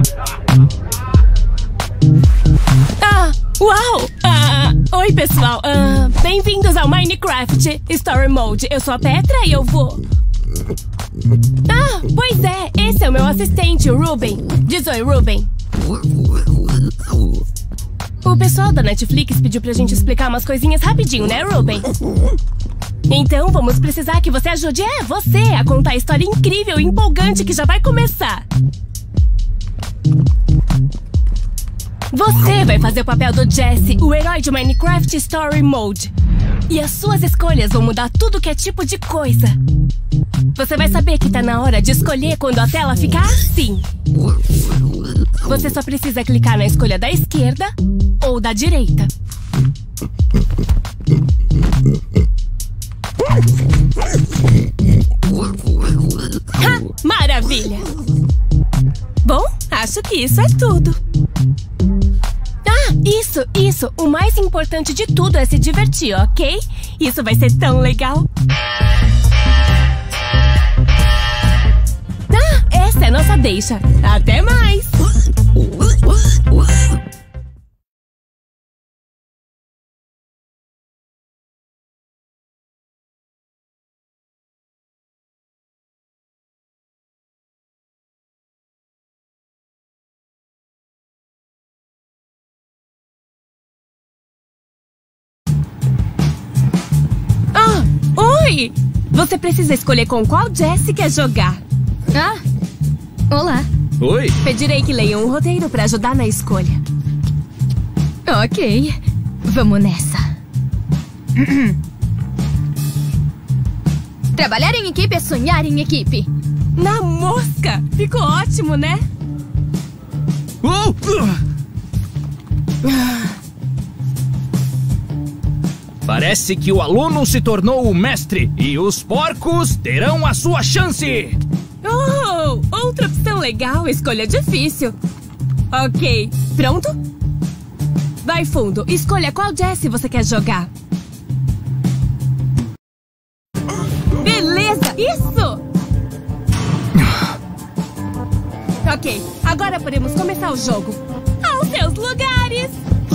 Uau! Oi, pessoal. Bem-vindos ao Minecraft Story Mode. Eu sou a Petra e eu vou... Pois é. Esse é o meu assistente, o Ruben. Diz oi, Ruben. O pessoal da Netflix pediu pra gente explicar umas coisinhas rapidinho, né, Ruben? Então, vamos precisar que você ajude você a contar a história incrível e empolgante que já vai começar. Você vai fazer o papel do Jesse, o herói de Minecraft Story Mode. E as suas escolhas vão mudar tudo que é tipo de coisa. Você vai saber que tá na hora de escolher quando a tela ficar assim. Você só precisa clicar na escolha da esquerda ou da direita. Maravilha! Bom, acho que isso é tudo. Isso! O mais importante de tudo é se divertir, ok? Isso vai ser tão legal! Essa é a nossa deixa! Até mais! Oi! Você precisa escolher com qual Jesse quer jogar. Olá. Oi. Pedirei que leiam um roteiro para ajudar na escolha. Ok. Vamos nessa. Trabalhar em equipe é sonhar em equipe. Na mosca! Ficou ótimo, né? Parece que o aluno se tornou o mestre e os porcos terão a sua chance. Outra opção legal, escolha difícil. Ok, pronto? Vai fundo, escolha qual Jesse você quer jogar. Beleza, isso! Ok, agora podemos começar o jogo. Aos seus lugares!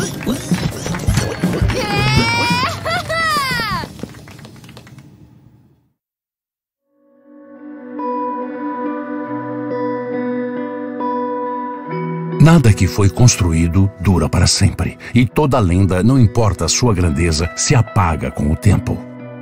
Nada que foi construído dura para sempre, e toda lenda, não importa a sua grandeza, se apaga com o tempo.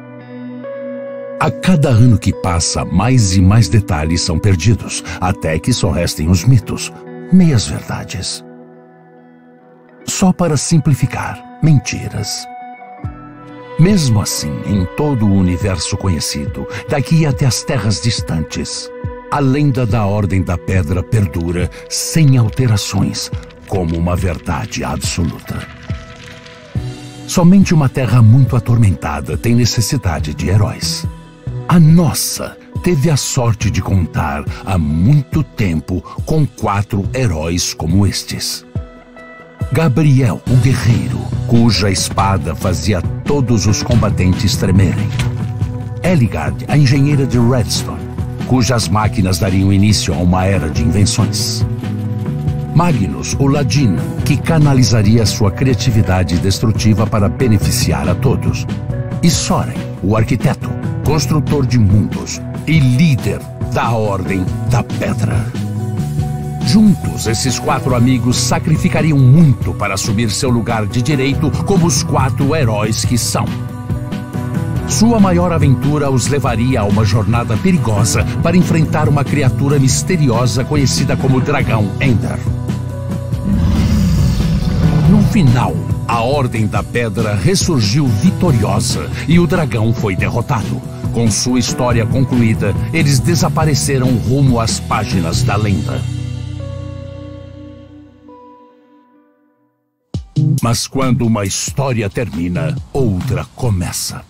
A cada ano que passa, mais e mais detalhes são perdidos, até que só restem os mitos, meias-verdades. Só para simplificar, mentiras. Mesmo assim, em todo o universo conhecido, daqui até as terras distantes, a lenda da Ordem da Pedra perdura sem alterações, como uma verdade absoluta. Somente uma terra muito atormentada tem necessidade de heróis. A nossa teve a sorte de contar há muito tempo com 4 heróis como estes. Gabriel, o guerreiro, cuja espada fazia todos os combatentes tremerem. Eligard, a engenheira de Redstone, cujas máquinas dariam início a uma era de invenções. Magnus, o ladino, que canalizaria sua criatividade destrutiva para beneficiar a todos. E Soren, o arquiteto, construtor de mundos e líder da Ordem da Pedra. Juntos, esses 4 amigos sacrificariam muito para assumir seu lugar de direito como os 4 heróis que são. Sua maior aventura os levaria a uma jornada perigosa para enfrentar uma criatura misteriosa conhecida como Dragão Ender. No final, a Ordem da Pedra ressurgiu vitoriosa e o dragão foi derrotado. Com sua história concluída, eles desapareceram rumo às páginas da lenda. Mas quando uma história termina, outra começa.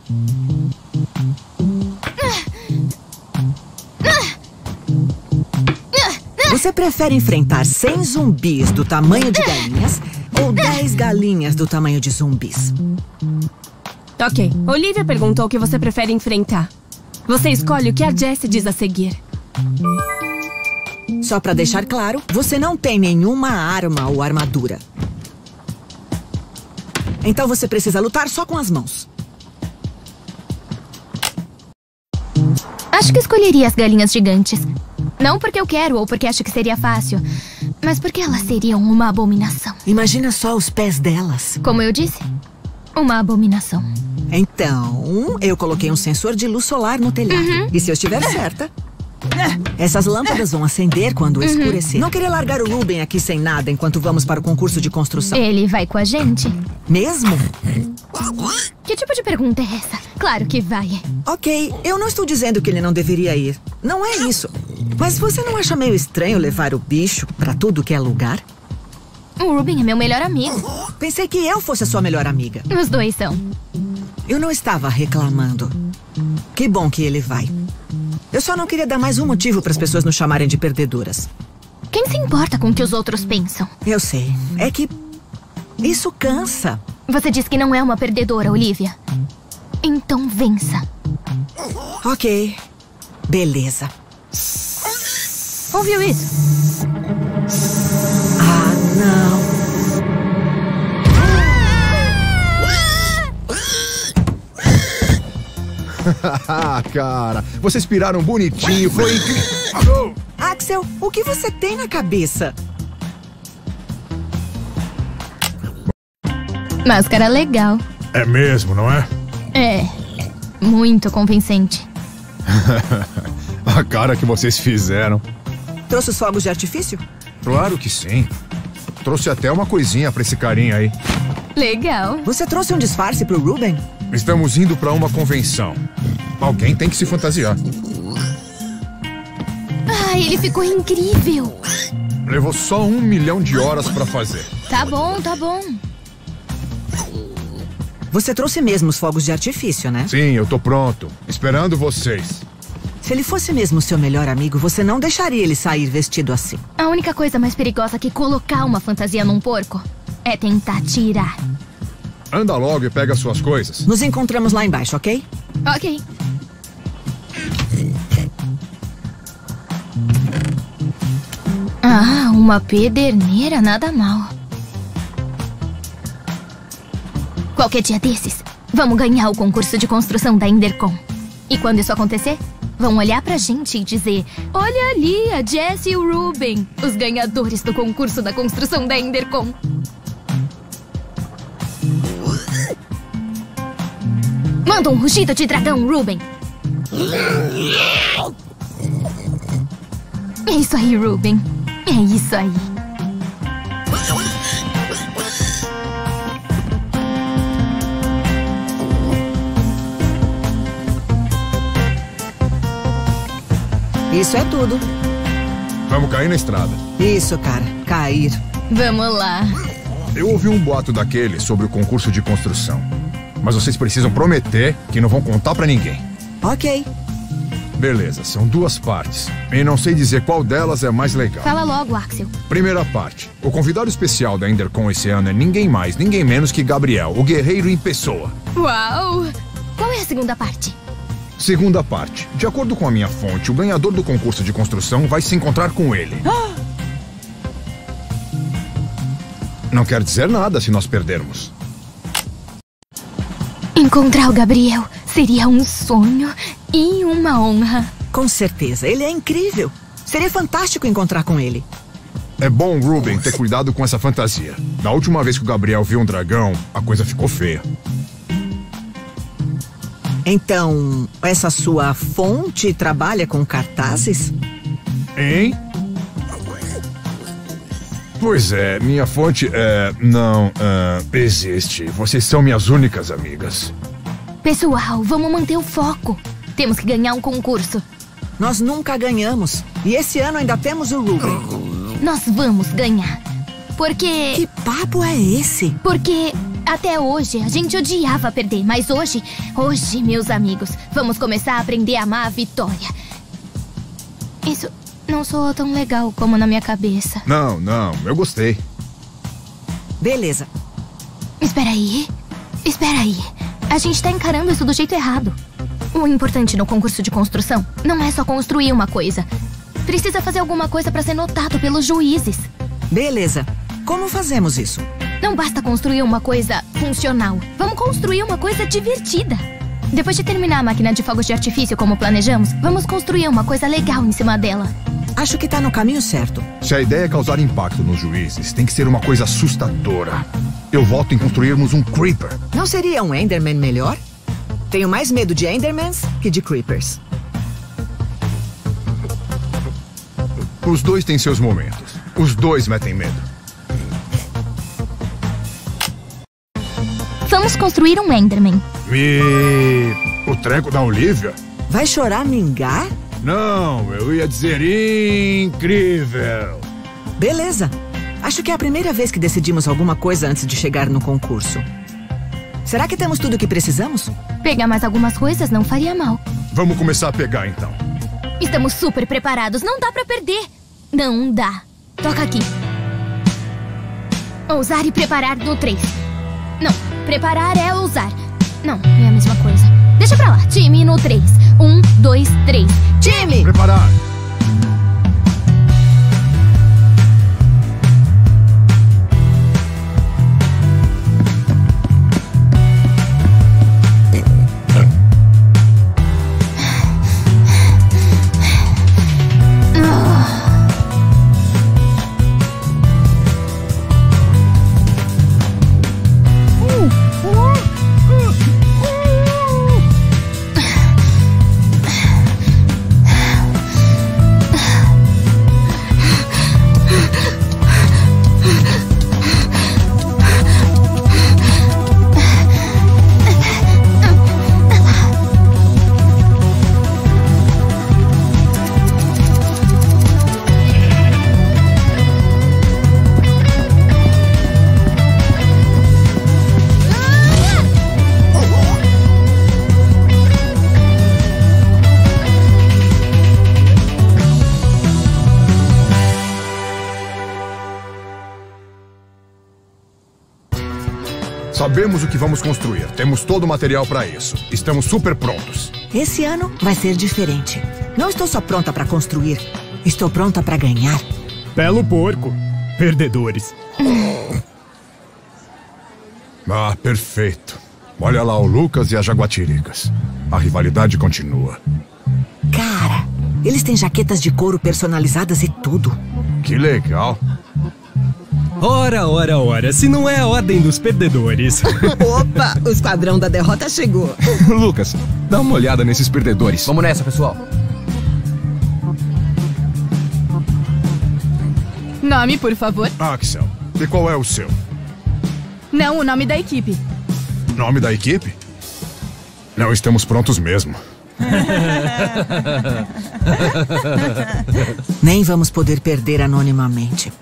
Você prefere enfrentar 100 zumbis do tamanho de galinhas ou 10 galinhas do tamanho de zumbis? Ok, Olivia perguntou o que você prefere enfrentar. Você escolhe o que a Jessie diz a seguir. Só pra deixar claro, você não tem nenhuma arma ou armadura. Então você precisa lutar só com as mãos. Acho que escolheria as galinhas gigantes. Não porque eu quero ou porque acho que seria fácil, mas porque elas seriam uma abominação. Imagina só os pés delas. Como eu disse, uma abominação. Então, eu coloquei um sensor de luz solar no telhado. E se eu estiver certa, essas lâmpadas vão acender quando escurecer. Não queria largar o Ruben aqui sem nada enquanto vamos para o concurso de construção. Ele vai com a gente? Mesmo? Que tipo de pergunta é essa? Claro que vai. Ok, eu não estou dizendo que ele não deveria ir. Não é isso. Mas você não acha meio estranho levar o bicho pra tudo que é lugar? O Ruben é meu melhor amigo. Pensei que eu fosse a sua melhor amiga. Os dois são. Eu não estava reclamando. Que bom que ele vai. Eu só não queria dar mais um motivo para as pessoas nos chamarem de perdedoras. Quem se importa com o que os outros pensam? Eu sei. É que isso cansa. Você disse que não é uma perdedora, Olivia. Então vença. Ok. Beleza. Ouviu isso? Ah, não. Cara, vocês piraram bonitinho, foi incrível. Axel, o que você tem na cabeça? Máscara legal. É mesmo, não é? É, muito convincente. A cara que vocês fizeram. Trouxe os fogos de artifício? Claro que sim. Trouxe até uma coisinha pra esse carinha aí. Legal. Você trouxe um disfarce pro Ruben? Estamos indo pra uma convenção. Alguém tem que se fantasiar. Ah, ele ficou incrível. Levou só 1 milhão de horas pra fazer. Tá bom, tá bom. Você trouxe mesmo os fogos de artifício, né? Sim, eu tô pronto. Esperando vocês. Se ele fosse mesmo seu melhor amigo, você não deixaria ele sair vestido assim. A única coisa mais perigosa que colocar uma fantasia num porco é tentar tirar. Anda logo e pega suas coisas. Nos encontramos lá embaixo, ok? Ok. Ah, uma pederneira, nada mal. Qualquer dia desses, vamos ganhar o concurso de construção da Endercon. E quando isso acontecer, vão olhar pra gente e dizer: olha ali, a Jess e o Ruben, os ganhadores do concurso da construção da Endercon. Manda um rugido de dragão, Ruben. É isso aí, Ruben. É isso aí. Isso é tudo. Vamos cair na estrada. Isso, cara. Cair. Vamos lá. Eu ouvi um boato daquele sobre o concurso de construção. Mas vocês precisam prometer que não vão contar pra ninguém. Ok. Beleza, são 2 partes. E não sei dizer qual delas é mais legal. Fala logo, Axel. Primeira parte. O convidado especial da Endercon esse ano é ninguém mais, ninguém menos que Gabriel, o guerreiro em pessoa. Uau! Qual é a segunda parte? Segunda parte. De acordo com a minha fonte, o ganhador do concurso de construção vai se encontrar com ele. Não quer dizer nada se nós perdermos. Encontrar o Gabriel seria um sonho e uma honra. Com certeza. Ele é incrível. Seria fantástico encontrar com ele. É bom, Ruben, ter cuidado com essa fantasia. Da última vez que o Gabriel viu um dragão, a coisa ficou feia. Então, essa sua fonte trabalha com cartazes? Hein? Pois é, minha fonte não existe. Vocês são minhas únicas amigas. Pessoal, vamos manter o foco. Temos que ganhar um concurso. Nós nunca ganhamos. E esse ano ainda temos o Ruben. Nós vamos ganhar. Porque... Que papo é esse? Porque até hoje a gente odiava perder. Mas hoje, meus amigos, vamos começar a aprender a amar a vitória. Isso não soa tão legal como na minha cabeça. Não, eu gostei. Beleza. Espera aí. A gente tá encarando isso do jeito errado. O importante no concurso de construção não é só construir uma coisa. Precisa fazer alguma coisa pra ser notado pelos juízes. Beleza. Como fazemos isso? Não basta construir uma coisa funcional. Vamos construir uma coisa divertida. Depois de terminar a máquina de fogos de artifício como planejamos, vamos construir uma coisa legal em cima dela. Acho que tá no caminho certo. Se a ideia é causar impacto nos juízes, tem que ser uma coisa assustadora. Eu voto em construirmos um Creeper. Não seria um Enderman melhor? Tenho mais medo de Endermans que de Creepers. Os dois têm seus momentos. Os dois metem medo. Vamos construir um Enderman. E... o treco da Olivia? Vai choramingar? Não, eu ia dizer incrível. Beleza. Acho que é a primeira vez que decidimos alguma coisa antes de chegar no concurso. Será que temos tudo o que precisamos? Pegar mais algumas coisas não faria mal. Vamos começar a pegar, então. Estamos super preparados. Não dá pra perder. Não dá. Toca aqui. Ousar e preparar no 3. Não, preparar é ousar. Não, é a mesma coisa. Deixa pra lá. Time no 3. 1, 2, 3. Time! Preparar. Sabemos o que vamos construir. Temos todo o material para isso. Estamos super prontos. Esse ano vai ser diferente. Não estou só pronta para construir. Estou pronta para ganhar. Belo porco. Perdedores. Ah, perfeito. Olha lá o Lucas e as Jaguatiricas. A rivalidade continua. Cara, eles têm jaquetas de couro personalizadas e tudo. Que legal. Ora, se não é a ordem dos perdedores. Opa, o esquadrão da derrota chegou. Lucas, dá uma olhada nesses perdedores. Vamos nessa, pessoal. Nome, por favor. Axel, e qual é o seu? Não, o nome da equipe. Nome da equipe? Não estamos prontos mesmo. Nem vamos poder perder anonimamente.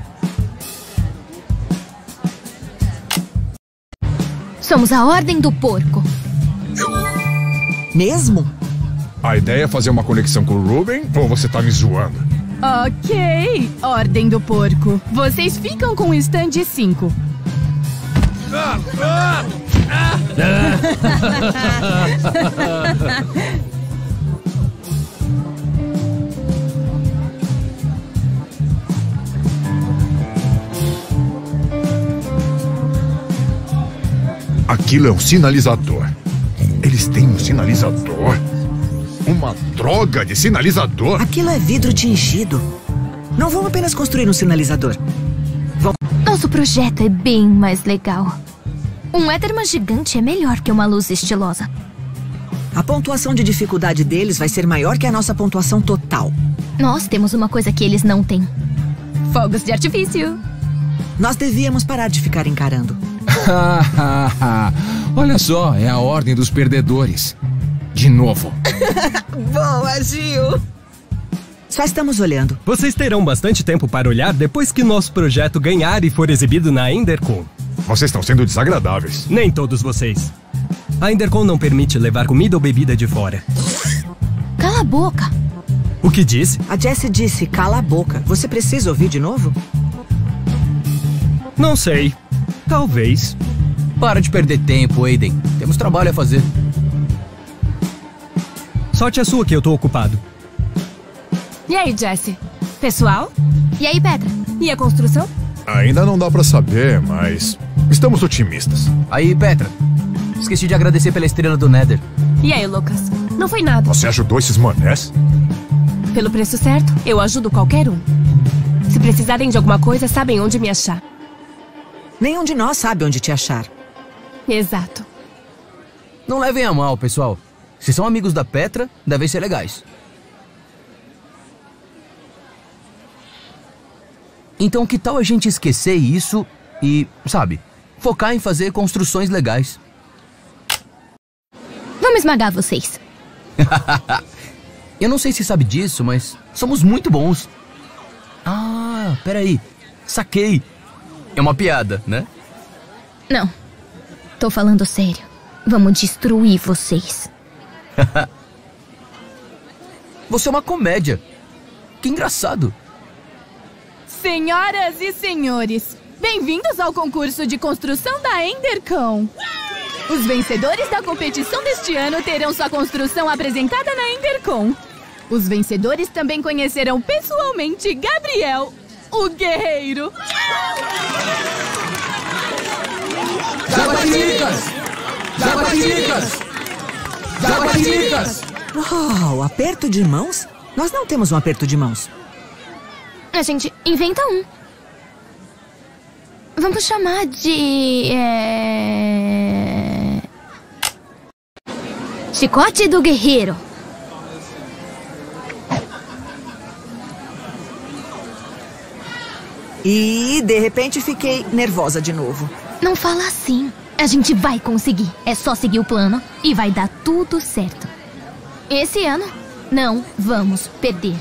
Somos a Ordem do Porco. Mesmo? A ideia é fazer uma conexão com o Ruben ou você tá me zoando? Ok, Ordem do Porco. Vocês ficam com o stand 5. Aquilo é um sinalizador. Eles têm um sinalizador? Uma droga de sinalizador? Aquilo é vidro tingido. Não vão apenas construir um sinalizador. Nosso projeto é bem mais legal. Um Enderman gigante é melhor que uma luz estilosa. A pontuação de dificuldade deles vai ser maior que a nossa pontuação total. Nós temos uma coisa que eles não têm. Fogos de artifício. Nós devíamos parar de ficar encarando. Olha só, é a ordem dos perdedores. De novo. Boa, Gil! Só estamos olhando. Vocês terão bastante tempo para olhar depois que nosso projeto ganhar e for exibido na Endercon. Vocês estão sendo desagradáveis. Nem todos vocês. A Endercon não permite levar comida ou bebida de fora. Cala a boca. O que disse? A Jessie disse, cala a boca. Você precisa ouvir de novo? Não sei. Talvez. Para de perder tempo, Aiden. Temos trabalho a fazer. Sorte a sua que eu tô ocupado. E aí, Jesse? Pessoal? E aí, Petra? E a construção? Ainda não dá pra saber, mas estamos otimistas. Aí, Petra. Esqueci de agradecer pela estrela do Nether. E aí, Lucas? Não foi nada. Você ajudou esses manés? Pelo preço certo, eu ajudo qualquer um. Se precisarem de alguma coisa, sabem onde me achar. Nenhum de nós sabe onde te achar. Exato. Não levem a mal, pessoal. Se são amigos da Petra, devem ser legais. Então que tal a gente esquecer isso e, sabe, focar em fazer construções legais? Vamos esmagar vocês. Eu não sei se sabe disso, mas somos muito bons. Ah, peraí. Saquei. É uma piada, né? Não. Tô falando sério. Vamos destruir vocês. Você é uma comédia. Que engraçado. Senhoras e senhores, bem-vindos ao concurso de construção da Endercon. Os vencedores da competição deste ano terão sua construção apresentada na Endercon. Os vencedores também conhecerão pessoalmente Gabriel, o guerreiro. Jaguatiricas! Jaguatiricas! Jaguatiricas! Oh, aperto de mãos? Nós não temos um aperto de mãos. A gente inventa um. Vamos chamar de... Chicote do Guerreiro. E, de repente, fiquei nervosa de novo. Não fala assim. A gente vai conseguir. É só seguir o plano e vai dar tudo certo. Esse ano, não vamos perder.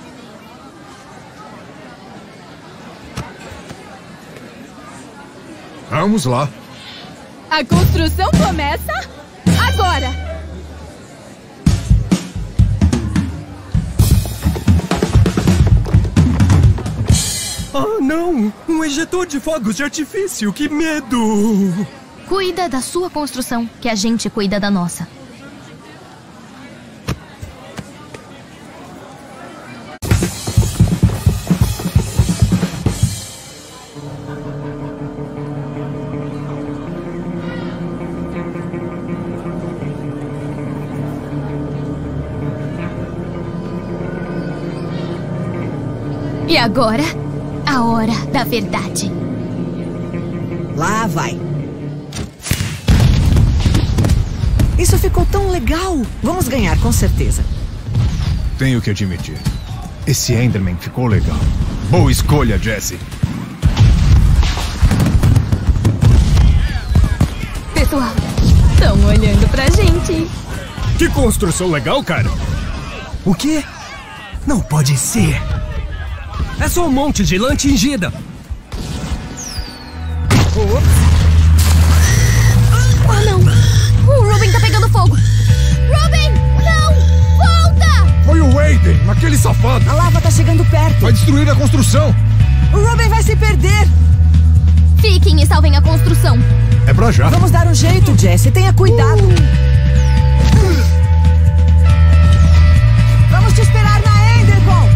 Vamos lá. A construção começa agora. Oh, não! Um ejetor de fogos de artifício! Que medo! Cuida da sua construção, que a gente cuida da nossa. E agora, a hora da verdade. Lá vai. Isso ficou tão legal. Vamos ganhar, com certeza. Tenho que admitir. Esse Enderman ficou legal. Boa escolha, Jesse. Pessoal, estão olhando pra gente. Que construção legal, cara! O quê? Não pode ser! É só um monte de lã tingida! Oh, não! O Ruben tá pegando fogo! Ruben, não! Volta! Foi o Aiden, aquele safado! A lava tá chegando perto. Vai destruir a construção! O Ruben vai se perder! Fiquem e salvem a construção! É pra já! Vamos dar um jeito, Jesse. Tenha cuidado! Vamos te esperar na Endercon!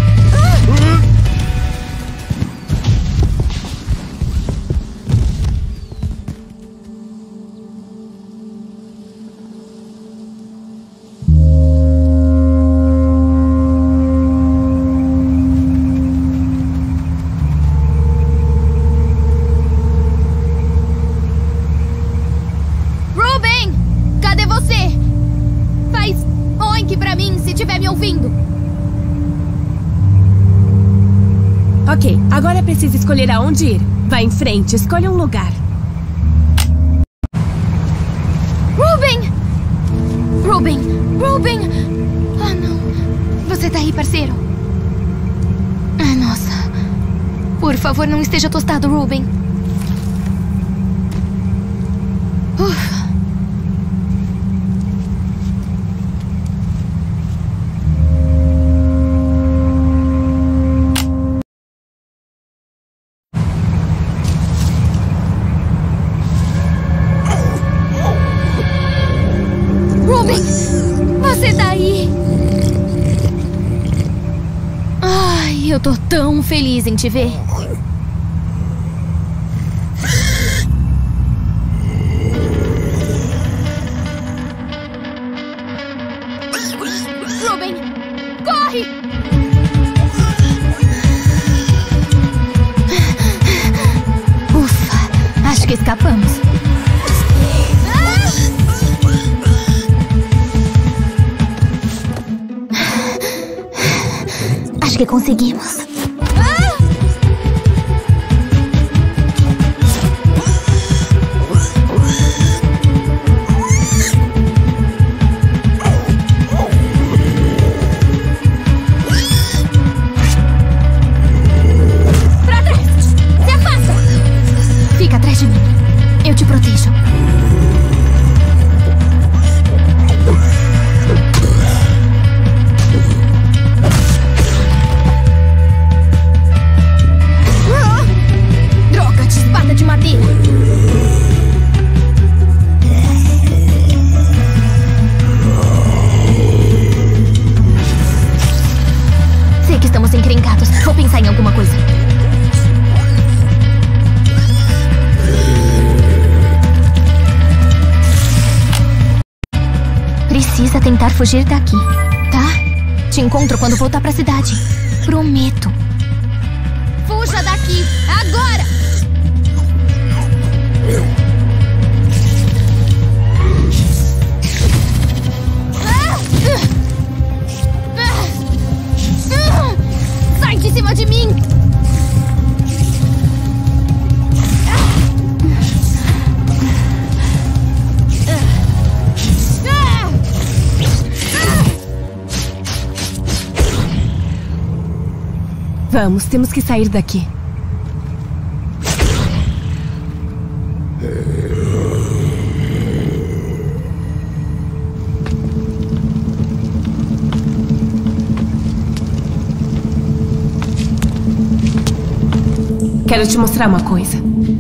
Ruben! Cadê você? Faz oink pra mim se estiver me ouvindo. Ok, agora é preciso escolher aonde ir. Vai em frente, escolha um lugar. Ruben! Ruben! Ruben! Ah, não. Você tá aí, parceiro? Ai, nossa. Por favor, não esteja tostado, Ruben. Ufa. Ruben! Você tá aí? Eu tô tão feliz em te ver. Ruben, corre! Ufa, acho que escapamos. Acho que conseguimos. Pra trás! Se afasta! Fica atrás de mim. Eu te protejo. De madeira. Sei que estamos encrencados. Vou pensar em alguma coisa. Precisa tentar fugir daqui, tá? Te encontro quando voltar pra cidade. Prometo. Fuja daqui, agora! Sai de cima de mim! Vamos, temos que sair daqui. Quero te mostrar uma coisa.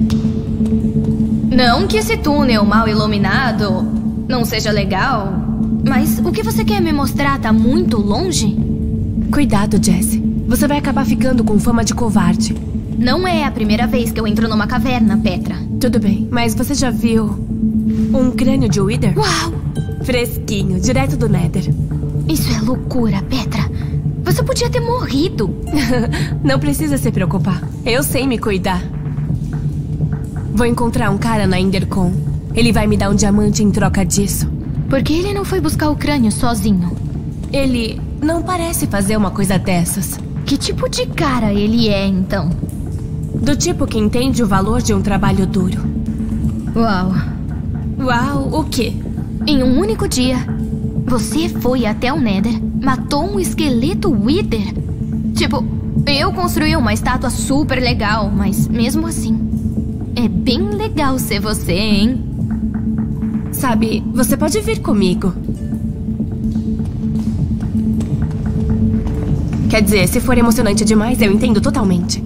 Não que esse túnel mal iluminado não seja legal, mas o que você quer me mostrar tá muito longe? Cuidado, Jessie. Você vai acabar ficando com fama de covarde. Não é a primeira vez que eu entro numa caverna, Petra. Tudo bem, mas você já viu um crânio de Wither? Uau! Fresquinho, direto do Nether. Isso é loucura, Petra. Você podia ter morrido. Não precisa se preocupar. Eu sei me cuidar. Vou encontrar um cara na Endercon. Ele vai me dar um diamante em troca disso. Por que ele não foi buscar o crânio sozinho? Ele não parece fazer uma coisa dessas. Que tipo de cara ele é, então? Do tipo que entende o valor de um trabalho duro. Uau. Uau, o quê? Em um único dia, você foi até o Nether, matou um esqueleto Wither. Tipo, eu construí uma estátua super legal, mas mesmo assim, é bem legal ser você, hein? Sabe, você pode vir comigo. Quer dizer, se for emocionante demais, eu entendo totalmente.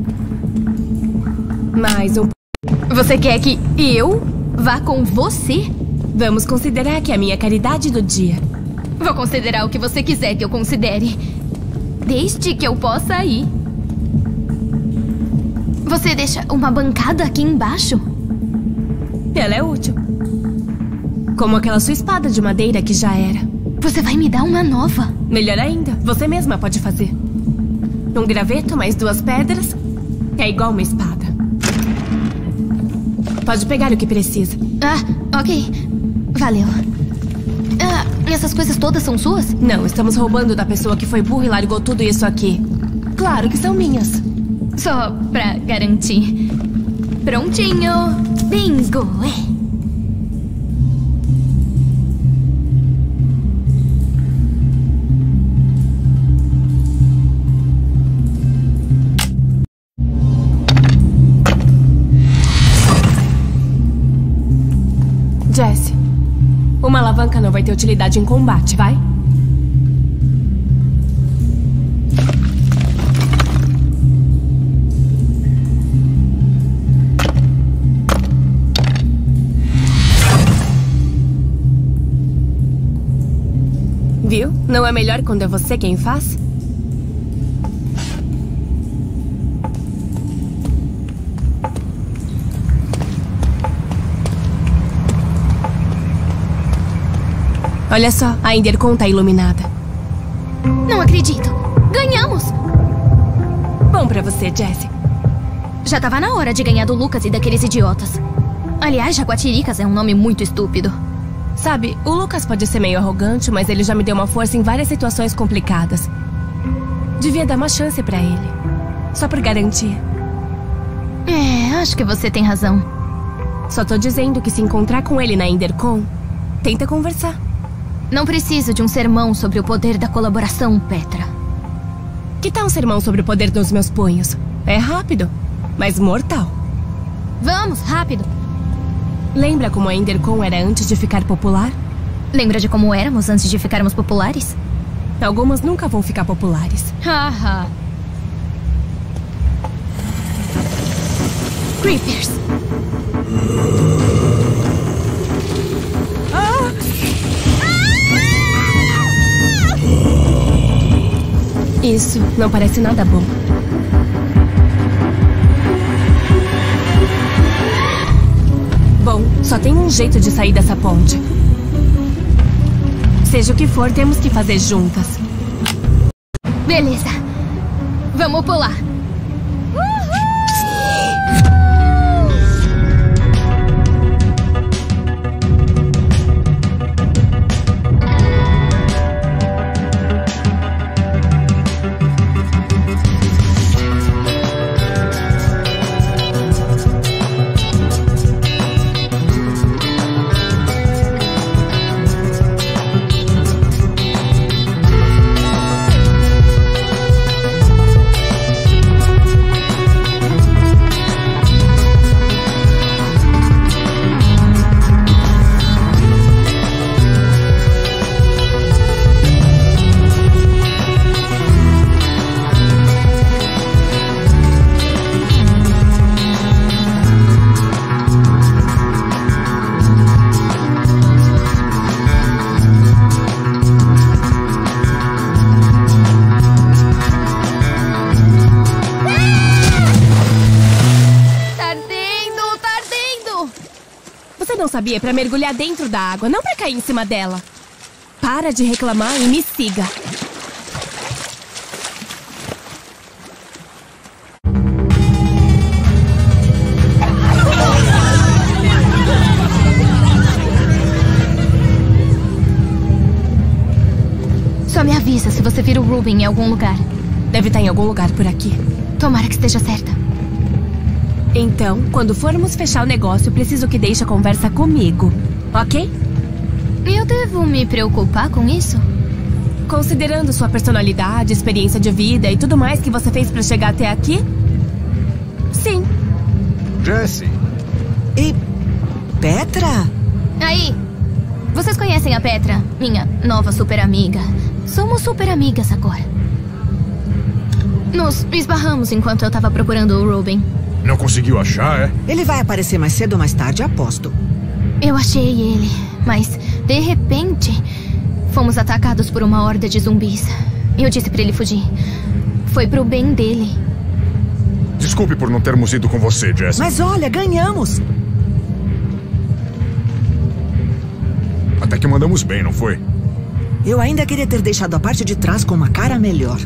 Mas Você quer que eu vá com você? Vamos considerar que é a minha caridade do dia. Vou considerar o que você quiser que eu considere. Desde que eu possa ir. Você deixa uma bancada aqui embaixo? Ela é útil. Como aquela sua espada de madeira que já era. Você vai me dar uma nova? Melhor ainda, você mesma pode fazer. Um graveto mais 2 pedras é igual uma espada. Pode pegar o que precisa. Ah, ok. Valeu. Essas coisas todas são suas? Não, estamos roubando da pessoa que foi burra e largou tudo isso aqui. Claro que são minhas. Só pra garantir. Prontinho. Bingo, Jessie, uma alavanca não vai ter utilidade em combate, vai? Viu? Não é melhor quando é você quem faz? Olha só, a Endercon tá iluminada. Não acredito. Ganhamos! Bom pra você, Jessie. Já tava na hora de ganhar do Lucas e daqueles idiotas. Aliás, Jaguatiricas é um nome muito estúpido. Sabe, o Lucas pode ser meio arrogante, mas ele já me deu uma força em várias situações complicadas. Devia dar uma chance pra ele. Só por garantia. Acho que você tem razão. Só tô dizendo que se encontrar com ele na Endercon, tenta conversar. Não preciso de um sermão sobre o poder da colaboração, Petra. Que tal um sermão sobre o poder dos meus punhos? É rápido, mas mortal. Vamos, rápido. Lembra como a Endercon era antes de ficar popular? Lembra de como éramos antes de ficarmos populares? Algumas nunca vão ficar populares. Haha. Creepers. Isso não parece nada bom. Bom, só tem um jeito de sair dessa ponte. Seja o que for, temos que fazer juntas. Beleza. Vamos pular. Sabia, pra mergulhar dentro da água, não pra cair em cima dela. Para de reclamar e me siga. Só me avisa se você vira o Ruben em algum lugar. Deve estar em algum lugar por aqui. Tomara que esteja certa. Então, quando formos fechar o negócio, preciso que deixe a conversa comigo, ok? Eu devo me preocupar com isso? Considerando sua personalidade, experiência de vida e tudo mais que você fez pra chegar até aqui? Sim. Jessie. E... Petra? Aí, vocês conhecem a Petra, minha nova super amiga. Somos super amigas agora. Nos esbarramos enquanto eu tava procurando o Ruben. Não conseguiu achar, é? Ele vai aparecer mais cedo ou mais tarde, aposto. Eu achei ele, mas de repente fomos atacados por uma horda de zumbis. Eu disse pra ele fugir. Foi pro bem dele. Desculpe por não termos ido com você, Jessie. Mas olha, ganhamos. Até que mandamos bem, não foi? Eu ainda queria ter deixado a parte de trás com uma cara melhor.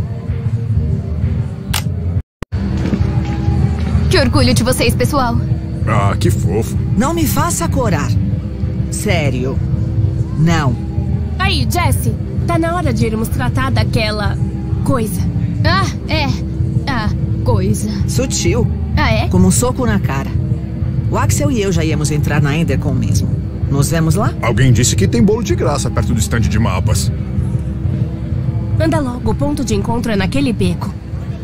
Que orgulho de vocês, pessoal. Ah, que fofo. Não me faça corar. Sério. Não. Aí, Jessie, tá na hora de irmos tratar daquela... coisa. Ah, é. A coisa. Sutil. Ah, é? Como um soco na cara. O Axel e eu já íamos entrar na Endercon mesmo. Nos vemos lá? Alguém disse que tem bolo de graça perto do estande de mapas. Anda logo, o ponto de encontro é naquele beco.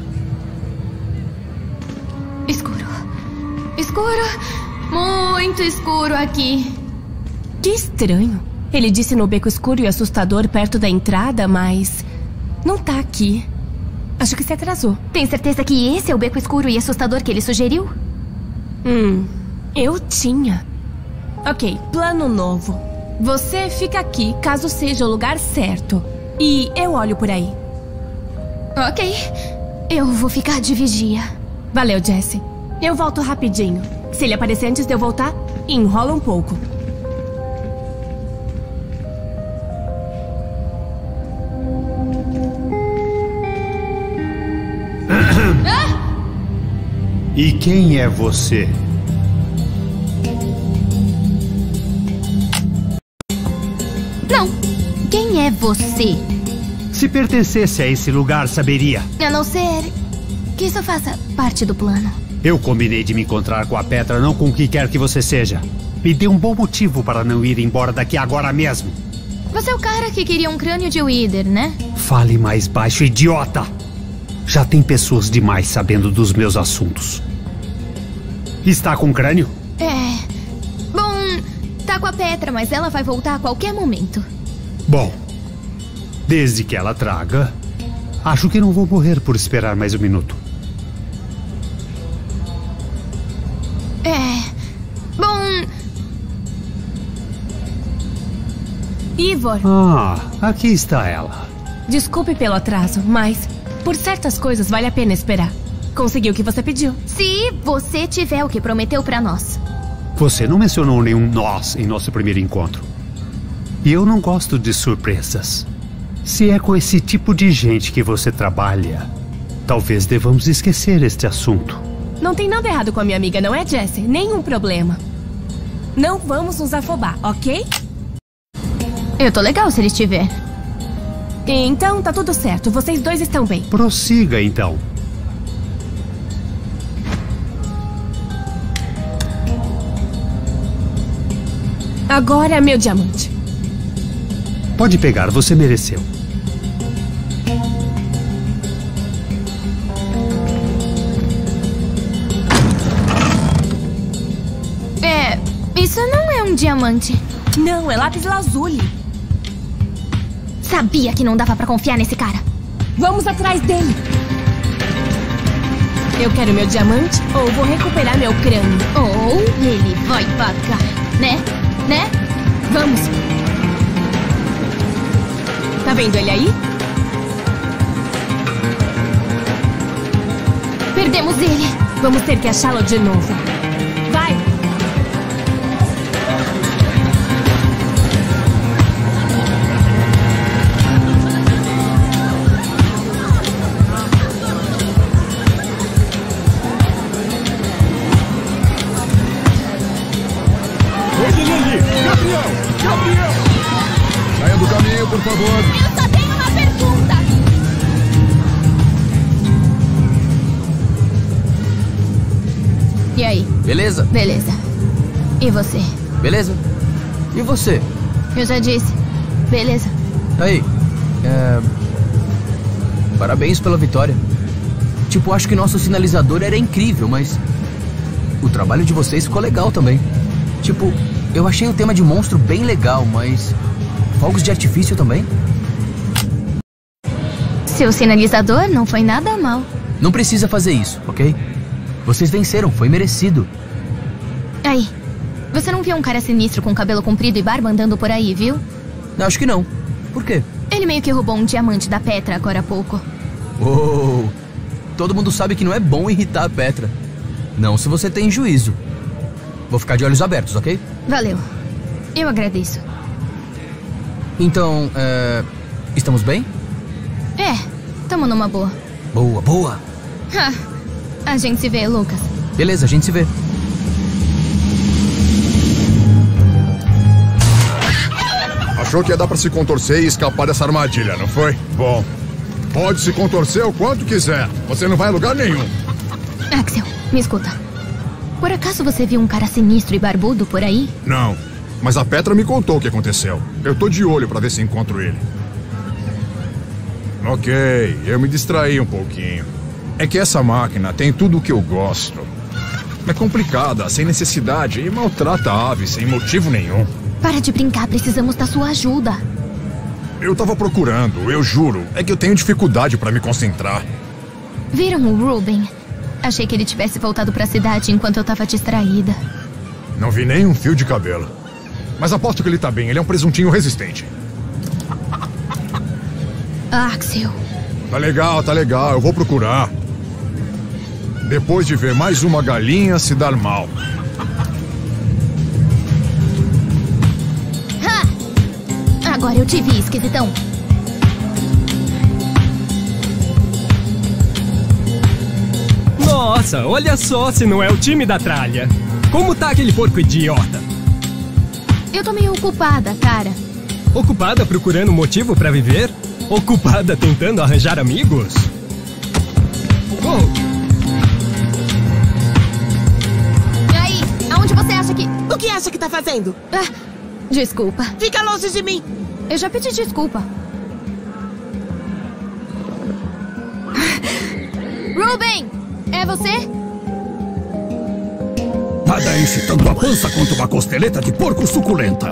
Escuro. Escuro. Muito escuro aqui. Que estranho. Ele disse no beco escuro e assustador perto da entrada, mas... não tá aqui. Acho que se atrasou. Tem certeza que esse é o beco escuro e assustador que ele sugeriu? Eu tinha. Ok, plano novo. Você fica aqui caso seja o lugar certo. E eu olho por aí. Ok. Eu vou ficar de vigia. Valeu, Jessie. Eu volto rapidinho. Se ele aparecer antes de eu voltar, enrola um pouco. E quem é você? Não. Quem é você? Se pertencesse a esse lugar, saberia. A não ser que isso faça parte do plano. Eu combinei de me encontrar com a Petra, não com o que quer que você seja. Me dê um bom motivo para não ir embora daqui agora mesmo. Você é o cara que queria um crânio de Wither, né? Fale mais baixo, idiota! Já tem pessoas demais sabendo dos meus assuntos. Está com crânio? É. Bom, tá com a Petra, mas ela vai voltar a qualquer momento. Bom, desde que ela traga, acho que não vou morrer por esperar mais um minuto. É. Bom. Ivor. Ah, aqui está ela. Desculpe pelo atraso, mas por certas coisas vale a pena esperar. Conseguiu o que você pediu. Se você tiver o que prometeu pra nós. Você não mencionou nenhum nós em nosso primeiro encontro. E eu não gosto de surpresas. Se é com esse tipo de gente que você trabalha, talvez devamos esquecer este assunto. Não tem nada errado com a minha amiga, não é, Jessie? Nenhum problema. Não vamos nos afobar, ok? Eu tô legal se ele estiver. Então tá tudo certo, vocês dois estão bem. Prossiga, então. Agora é meu diamante. Pode pegar, você mereceu. Isso não é um diamante. Não, é lápis lazuli. Sabia que não dava pra confiar nesse cara. Vamos atrás dele. Eu quero meu diamante ou vou recuperar meu crânio. Ou ele vai pagar, né? Né? Vamos. Tá vendo ele aí? Perdemos ele. Vamos ter que achá-lo de novo. Vai! Gabriel! Saia do caminho, por favor. Eu só tenho uma pergunta. E aí? Beleza? Beleza. E você? Beleza? E você? Eu já disse. Beleza. Aí, parabéns pela vitória. Tipo, acho que nosso sinalizador era incrível, mas o trabalho de vocês ficou legal também. Tipo, eu achei o tema de monstro bem legal, mas fogos de artifício também? Seu sinalizador não foi nada mal. Não precisa fazer isso, ok? Vocês venceram, foi merecido. Aí, você não viu um cara sinistro com cabelo comprido e barba andando por aí, viu? Acho que não. Por quê? Ele meio que roubou um diamante da Petra agora há pouco. Oh, todo mundo sabe que não é bom irritar a Petra. Não se você tem juízo. Vou ficar de olhos abertos, ok? Valeu. Eu agradeço. Então, estamos bem? Tamo numa boa. Boa, boa. A gente se vê, Lucas. Beleza, a gente se vê. Achou que ia dar pra se contorcer e escapar dessa armadilha, não foi? Bom, pode se contorcer o quanto quiser. Você não vai a lugar nenhum. Axel, me escuta. Por acaso você viu um cara sinistro e barbudo por aí? Não, mas a Petra me contou o que aconteceu. Eu tô de olho pra ver se encontro ele. Ok, eu me distraí um pouquinho. É que essa máquina tem tudo o que eu gosto. É complicada, sem necessidade e maltrata a ave sem motivo nenhum. Para de brincar, precisamos da sua ajuda. Eu tava procurando, eu juro. É que eu tenho dificuldade pra me concentrar. Viram o Ruben? Achei que ele tivesse voltado pra cidade enquanto eu tava distraída. Não vi nem um fio de cabelo. Mas aposto que ele tá bem, ele é um presuntinho resistente. Axel. Tá legal, eu vou procurar. Depois de ver mais uma galinha se dar mal. Agora eu te vi, esquisitão. Nossa, olha só se não é o time da tralha. Como tá aquele porco idiota? Eu tô meio ocupada, cara. Ocupada procurando motivo pra viver? Ocupada tentando arranjar amigos? Oh. E aí, aonde você acha que... O que acha que tá fazendo? Ah, desculpa. Fica longe de mim. Eu já pedi desculpa. Ruben, é você? Nada enche tanto a pança quanto uma costeleta de porco suculenta.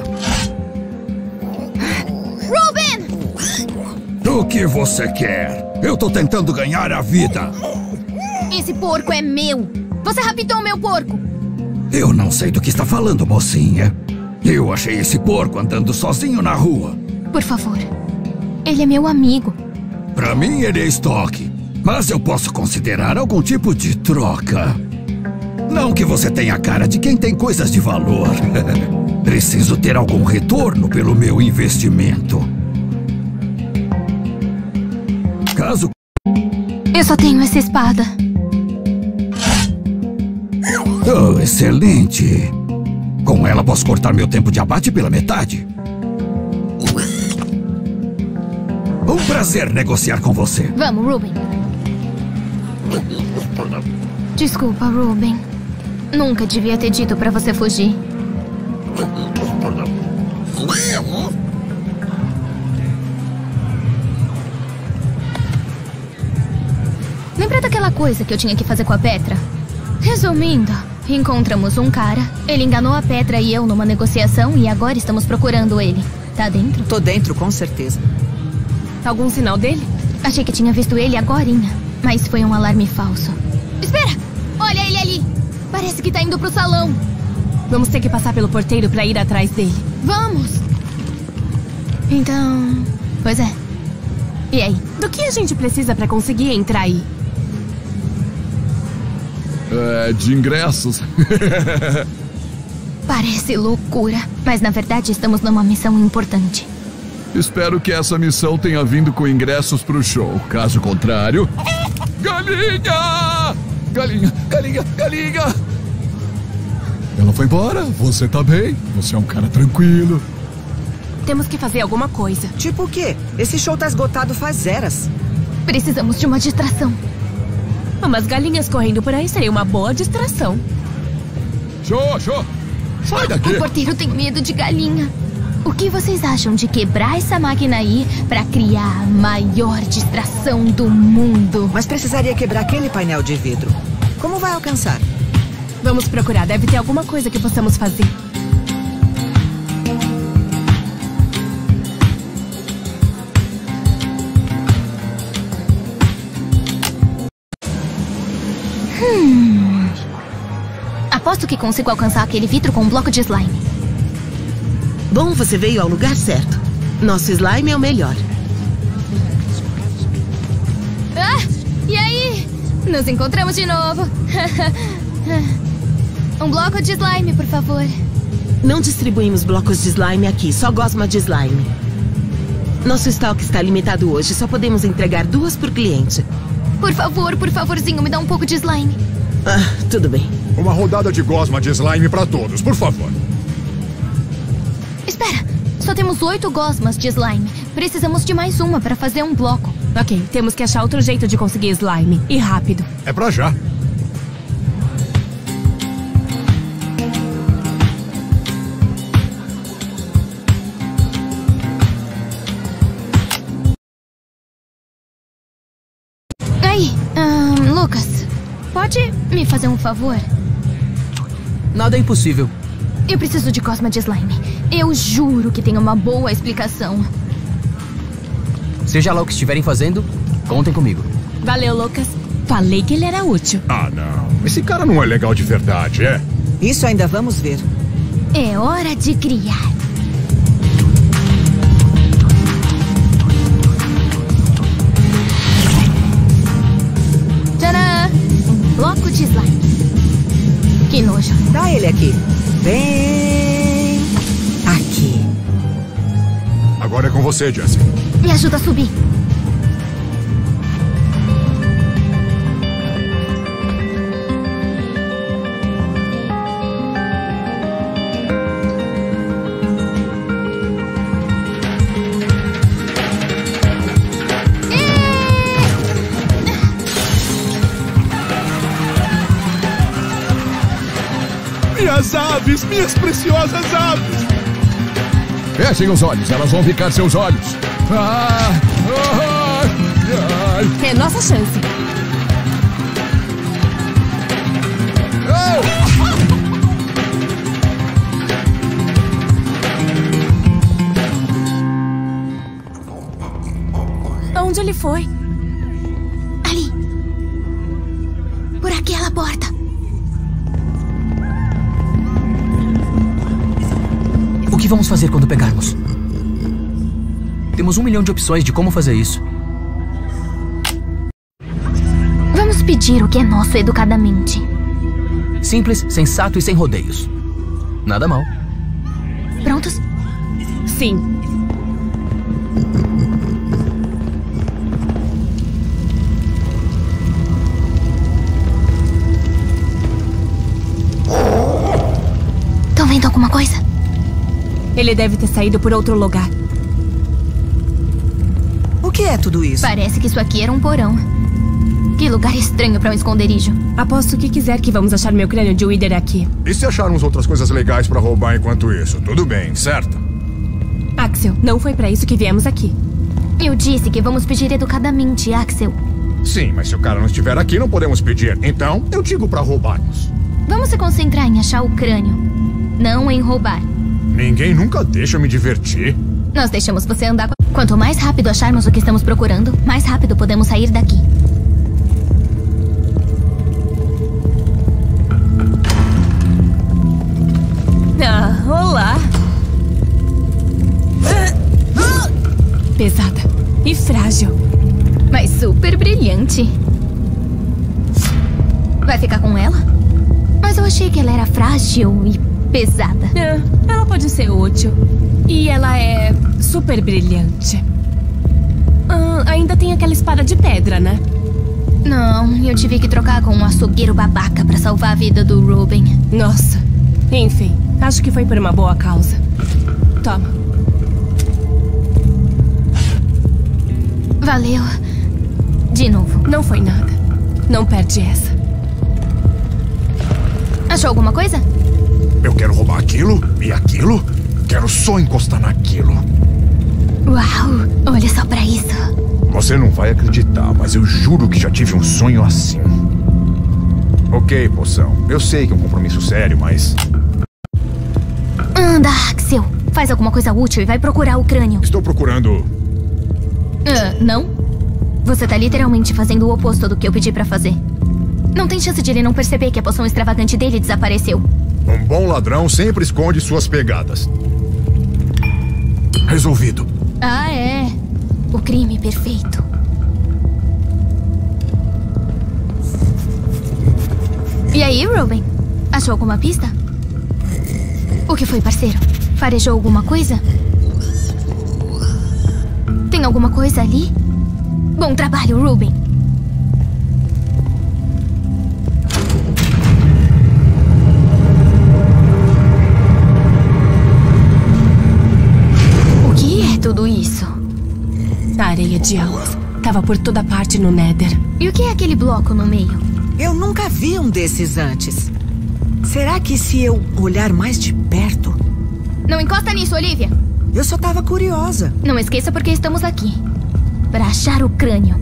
Ruben! O que você quer? Eu tô tentando ganhar a vida. Esse porco é meu. Você raptou meu porco. Eu não sei do que está falando, mocinha. Eu achei esse porco andando sozinho na rua. Por favor. Ele é meu amigo. Pra mim, ele é estoque. Mas eu posso considerar algum tipo de troca. Não que você tenha a cara de quem tem coisas de valor. Preciso ter algum retorno pelo meu investimento. Caso... Eu só tenho essa espada. Oh, excelente. Com ela posso cortar meu tempo de abate pela metade. Um prazer negociar com você. Vamos, Ruben. Desculpa, Ruben. Nunca devia ter dito pra você fugir. Lembra daquela coisa que eu tinha que fazer com a Petra? Resumindo, encontramos um cara, ele enganou a Petra e eu numa negociação e agora estamos procurando ele. Tá dentro? Tô dentro, com certeza. Algum sinal dele? Achei que tinha visto ele agorinha, mas foi um alarme falso. Espera! Olha ele ali! Parece que tá indo pro salão. Vamos ter que passar pelo porteiro pra ir atrás dele. Vamos! Então... Pois é. E aí? Do que a gente precisa pra conseguir entrar aí? De ingressos. Parece loucura, mas na verdade estamos numa missão importante. Espero que essa missão tenha vindo com ingressos pro show. Caso contrário... Galinha! Galinha, galinha, galinha! Ela foi embora, você tá bem? Você é um cara tranquilo. Temos que fazer alguma coisa. Tipo o quê? Esse show tá esgotado faz eras. Precisamos de uma distração. Umas galinhas correndo por aí seria uma boa distração. Show! Sai daqui! O porteiro tem medo de galinha. O que vocês acham de quebrar essa máquina aí pra criar a maior distração do mundo? Mas precisaria quebrar aquele painel de vidro. Como vai alcançar? Vamos procurar, deve ter alguma coisa que possamos fazer. Aposto que consigo alcançar aquele vidro com um bloco de slime. Bom, você veio ao lugar certo. Nosso slime é o melhor. Ah! E aí? Nos encontramos de novo. Um bloco de slime, por favor. Não distribuímos blocos de slime aqui, só gosma de slime. Nosso estoque está limitado hoje, só podemos entregar 2 por cliente. Por favorzinho, me dá um pouco de slime. Ah, tudo bem. Uma rodada de gosma de slime pra todos, por favor. Espera, só temos 8 gosmas de slime. Precisamos de mais uma para fazer um bloco. Ok, temos que achar outro jeito de conseguir slime. E rápido. É pra já. Aí, Lucas, pode me fazer um favor? Nada é impossível. Eu preciso de gosma de slime. Eu juro que tem uma boa explicação. Seja lá o que estiverem fazendo, contem comigo. Valeu, Lucas. Falei que ele era útil. Ah, não. Esse cara não é legal de verdade, é? Isso ainda vamos ver. É hora de criar. Tcharam! Um bloco de slime. Que nojo. Dá ele aqui. Bem... aqui. Agora é com você, Jessie. Me ajuda a subir. Minhas aves, minhas preciosas aves! Fechem os olhos, elas vão picar seus olhos. É nossa chance. Onde ele foi? Ali. Por aquela porta. O que vamos fazer quando pegarmos? Temos 1 milhão de opções de como fazer isso. Vamos pedir o que é nosso educadamente. Simples, sensato e sem rodeios. Nada mal. Prontos? Sim. Estão vendo alguma coisa? Ele deve ter saído por outro lugar. O que é tudo isso? Parece que isso aqui era um porão. Que lugar estranho para um esconderijo. Aposto o que quiser que vamos achar meu crânio de Wither aqui. E se acharmos outras coisas legais pra roubar enquanto isso? Tudo bem, certo? Axel, não foi pra isso que viemos aqui. Eu disse que vamos pedir educadamente, Axel. Sim, mas se o cara não estiver aqui, não podemos pedir. Então, eu digo pra roubarmos. Vamos se concentrar em achar o crânio, não em roubar. Ninguém nunca deixa eu me divertir. Nós deixamos você andar. Quanto mais rápido acharmos o que estamos procurando, mais rápido podemos sair daqui. Ah, olá. Pesada e frágil. Mas super brilhante. Vai ficar com ela? Mas eu achei que ela era frágil e pesada. Ela pode ser útil. E ela é super brilhante. Ainda tem aquela espada de pedra, né? Não, eu tive que trocar com um açougueiro babaca pra salvar a vida do Ruben. Nossa. Enfim, acho que foi por uma boa causa. Toma. Valeu. De novo. Não foi nada. Não perde essa. Achou alguma coisa? Eu quero roubar aquilo e aquilo. Quero só encostar naquilo. Uau, olha só pra isso. Você não vai acreditar, mas eu juro que já tive um sonho assim. Ok, poção. Eu sei que é um compromisso sério, mas... Anda, Axel. Faz alguma coisa útil e vai procurar o crânio. Estou procurando... Não? Você tá literalmente fazendo o oposto do que eu pedi pra fazer. Não tem chance de ele não perceber que a poção extravagante dele desapareceu. Um bom ladrão sempre esconde suas pegadas. Resolvido. Ah, é. O crime perfeito. E aí, Ruben? Achou alguma pista? O que foi, parceiro? Farejou alguma coisa? Tem alguma coisa ali? Bom trabalho, Ruben. O que é tudo isso? A areia de almas. Tava por toda parte no Nether. E o que é aquele bloco no meio? Eu nunca vi um desses antes. Será que se eu olhar mais de perto... Não encosta nisso, Olivia. Eu só tava curiosa. Não esqueça porque estamos aqui. Para achar o crânio.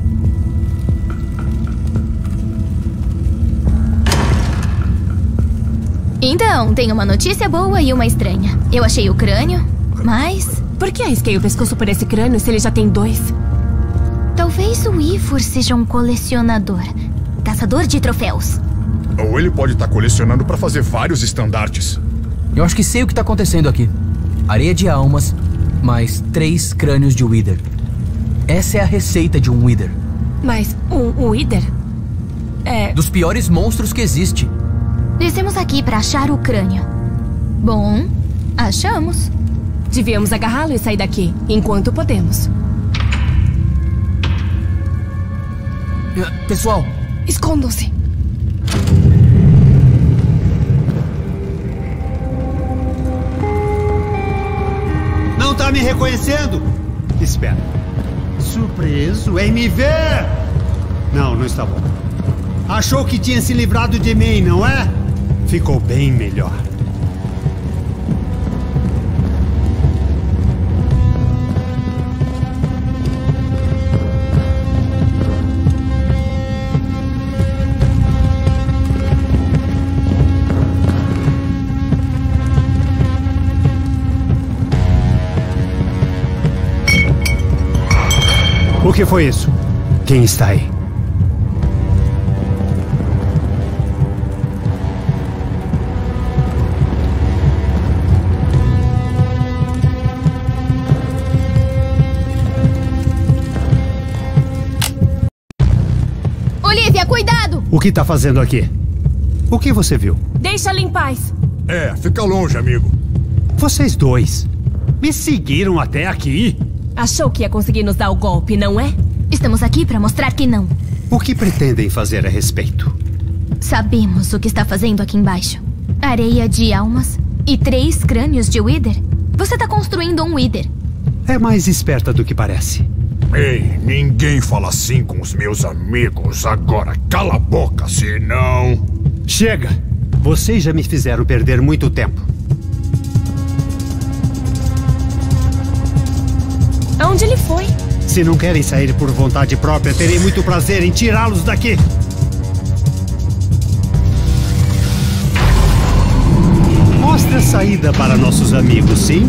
Então, tem uma notícia boa e uma estranha. Eu achei o crânio, mas... Por que arrisquei o pescoço por esse crânio se ele já tem 2? Talvez o Ivor seja um colecionador. Caçador de troféus. Ou ele pode estar colecionando para fazer vários estandartes. Eu acho que sei o que tá acontecendo aqui. Areia de almas, mais 3 crânios de Wither. Essa é a receita de um Wither. Mas um Wither? É... Dos piores monstros que existe. Descemos aqui para achar o crânio. Bom, achamos. Devíamos agarrá-lo e sair daqui, enquanto podemos. Pessoal, escondam-se. Não tá me reconhecendo? Espera. Surpreso em me ver? Não, não está bom. Achou que tinha se livrado de mim, não é? Ficou bem melhor. O que foi isso? Quem está aí? Olivia, cuidado! O que está fazendo aqui? O que você viu? Deixa-lhe em paz. Fica longe, amigo. Vocês dois me seguiram até aqui? Achou que ia conseguir nos dar o golpe, não é? Estamos aqui para mostrar que não. O que pretendem fazer a respeito? Sabemos o que está fazendo aqui embaixo. Areia de almas e 3 crânios de Wither. Você está construindo um Wither. É mais esperta do que parece. Ei, ninguém fala assim com os meus amigos. Agora cala a boca, senão... Chega! Vocês já me fizeram perder muito tempo. Aonde ele foi? Se não querem sair por vontade própria, terei muito prazer em tirá-los daqui. Mostre a saída para nossos amigos, sim?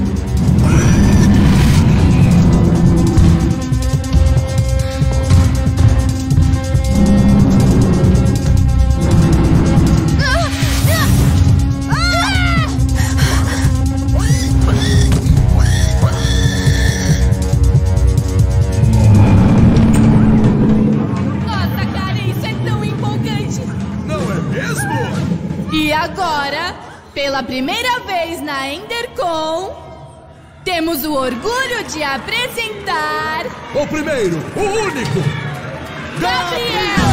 Pela primeira vez na Endercon, temos o orgulho de apresentar... O primeiro, o único! Gabriel!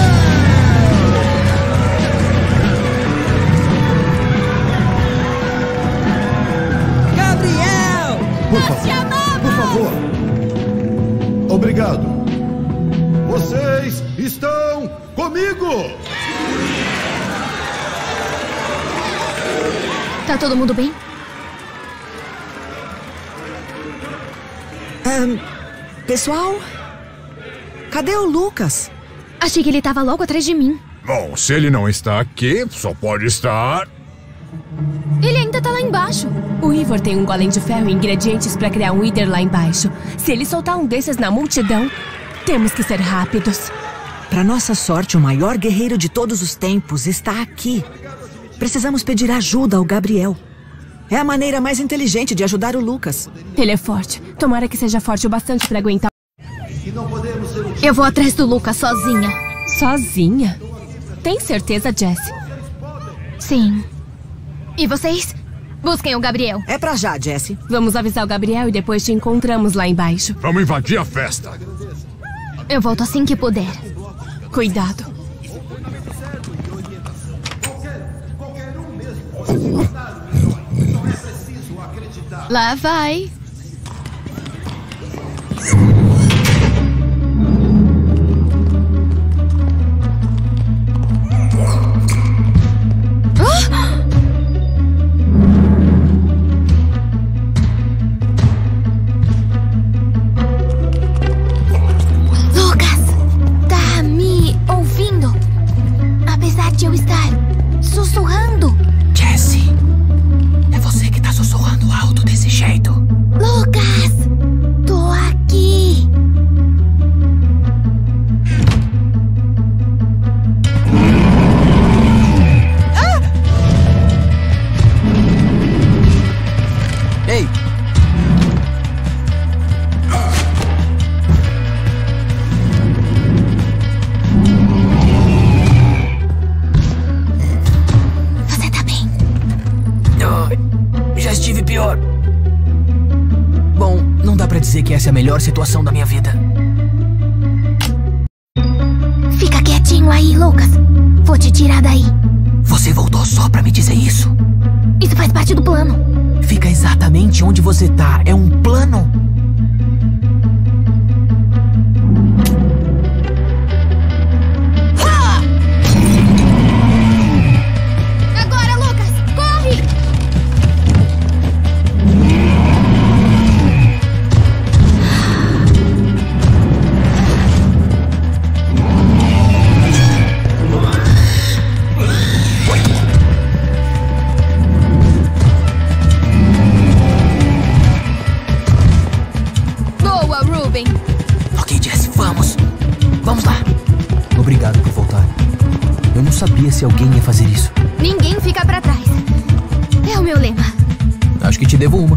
Gabriel! Nós te amamos! Por favor! Obrigado! Vocês estão comigo! Tá todo mundo bem? Pessoal? Cadê o Lucas? Achei que ele tava logo atrás de mim. Bom, se ele não está aqui, só pode estar... Ele ainda tá lá embaixo. O Ivor tem um golem de ferro e ingredientes pra criar um Wither lá embaixo. Se ele soltar um desses na multidão, temos que ser rápidos. Pra nossa sorte, o maior guerreiro de todos os tempos está aqui. Precisamos pedir ajuda ao Gabriel. É a maneira mais inteligente de ajudar o Lucas. Ele é forte. Tomara que seja forte o bastante pra aguentar. Eu vou atrás do Lucas sozinha. Sozinha? Tem certeza, Jessie? Sim. E vocês? Busquem o Gabriel. É pra já, Jessie. Vamos avisar o Gabriel e depois te encontramos lá embaixo. Vamos invadir a festa. Eu volto assim que puder. Cuidado. Lá vai. Lucas, tá me ouvindo? Apesar de eu estar sussurrando. Jessie, é você que tá sussurrando alto desse jeito. Lucas, tô aqui. Ei! Você tá bem? Já estive pior. Bom, não dá pra dizer que essa é a melhor situação da minha vida. Fica quietinho aí, Lucas. Vou te tirar daí. Você voltou só pra me dizer isso? Isso faz parte do plano. Fica exatamente onde você tá. É um plano? Agora, Lucas, corre! sabia se alguém ia fazer isso. Ninguém fica pra trás. É o meu lema. Acho que te devo uma.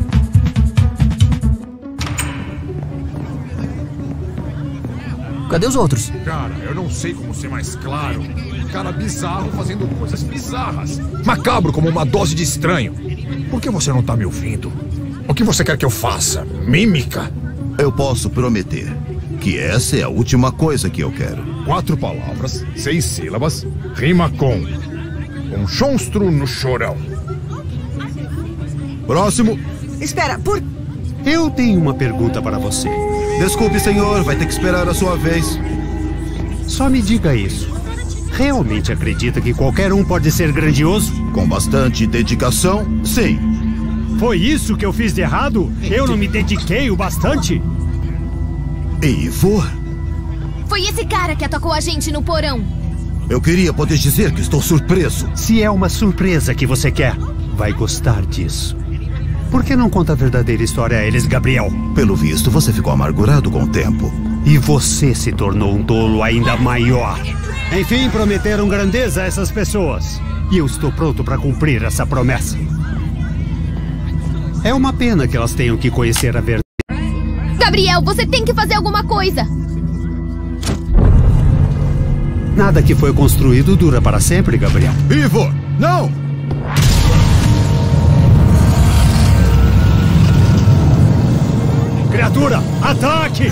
Cadê os outros? Cara, eu não sei como ser mais claro. Cara bizarro fazendo coisas bizarras. Macabro como uma dose de estranho. Por que você não tá me ouvindo? O que você quer que eu faça? Mímica? Eu posso prometer que essa é a última coisa que eu quero. 4 palavras, 6 sílabas, rima com um monstro no chorão. Próximo. Espera, por... Eu tenho uma pergunta para você. Desculpe, senhor, vai ter que esperar a sua vez. Só me diga isso. Realmente acredita que qualquer um pode ser grandioso? Com bastante dedicação, sim. Foi isso que eu fiz de errado? Eu não me dediquei o bastante? Eivor? Foi esse cara que atacou a gente no porão. Eu queria poder dizer que estou surpreso. Se é uma surpresa que você quer, vai gostar disso. Por que não conta a verdadeira história a eles, Gabriel? Pelo visto, você ficou amargurado com o tempo. E você se tornou um tolo ainda maior. Enfim, prometeram grandeza a essas pessoas. E eu estou pronto para cumprir essa promessa. É uma pena que elas tenham que conhecer a verdade. Gabriel, você tem que fazer alguma coisa. Nada que foi construído dura para sempre, Gabriel. Ivor, não! Criatura, ataque!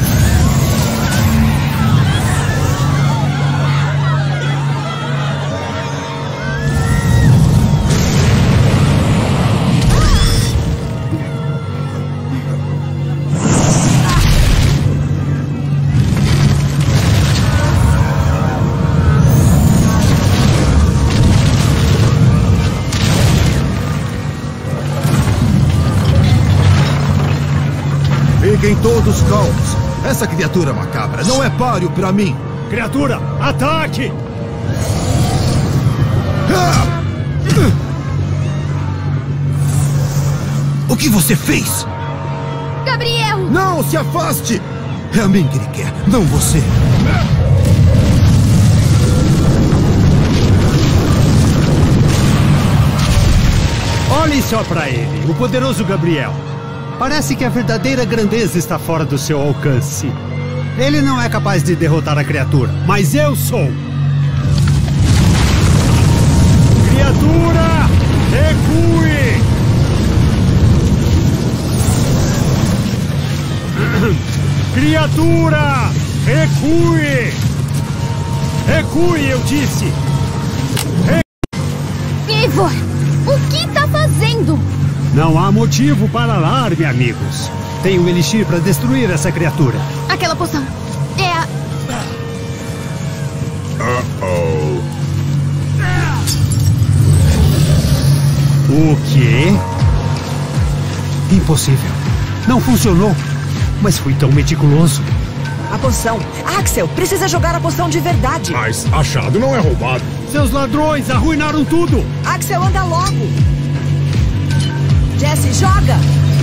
Fiquem todos calmos. Essa criatura macabra não é páreo pra mim. Criatura, ataque! O que você fez? Gabriel! Não, se afaste! É a mim que ele quer, não você. Olhem só pra ele, o poderoso Gabriel. Parece que a verdadeira grandeza está fora do seu alcance. Ele não é capaz de derrotar a criatura, mas eu sou. Criatura, recue! Criatura, recue! Recue, eu disse! Ivor, o que tá fazendo? Não há motivo para alarme, amigos. Tenho um elixir para destruir essa criatura. Aquela poção. É a... O quê? Impossível. Não funcionou. Mas fui tão meticuloso. A poção. Axel, precisa jogar a poção de verdade. Mas achado não é roubado. Seus ladrões arruinaram tudo. Axel, anda logo. Jesse, joga!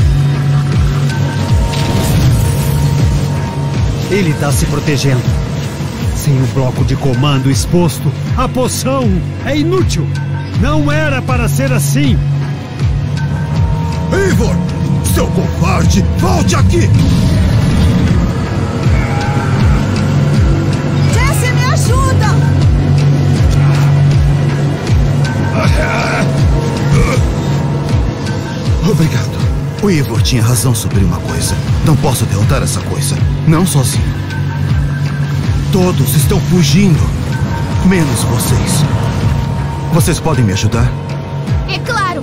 Ele está se protegendo. Sem o bloco de comando exposto, a poção é inútil. Não era para ser assim. Ivor, seu covarde, volte aqui! Jesse, me ajuda! Obrigado. O Ivor tinha razão sobre uma coisa. Não posso derrotar essa coisa. Não sozinho. Todos estão fugindo. Menos vocês. Vocês podem me ajudar? É claro.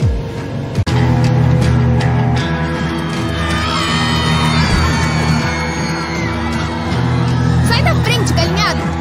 Sai da frente, galinhado.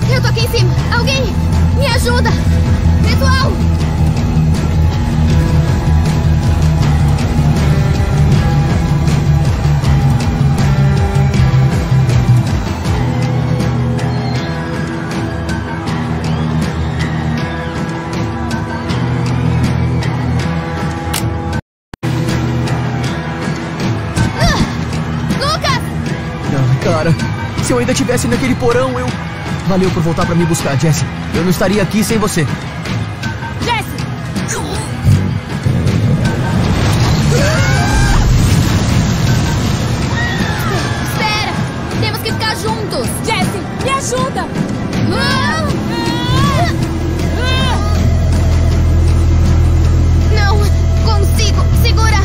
Alguém, me ajuda! Ritual! ainda estivesse naquele porão, eu... Valeu por voltar pra me buscar, Jessie. Eu não estaria aqui sem você. Jessie! Espera! Temos que ficar juntos! Jessie, me ajuda! Não consigo segurar!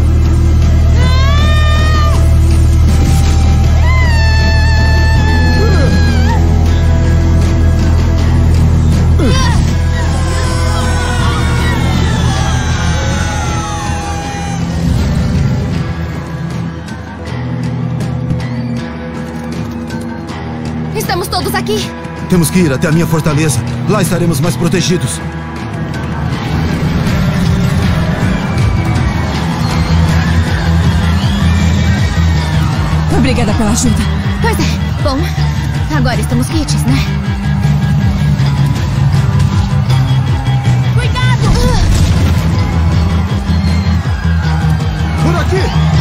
Estamos todos aqui. Temos que ir até a minha fortaleza. Lá estaremos mais protegidos. Obrigada pela ajuda. Pois é. Bom, agora estamos quites, né? Cuidado! Por aqui!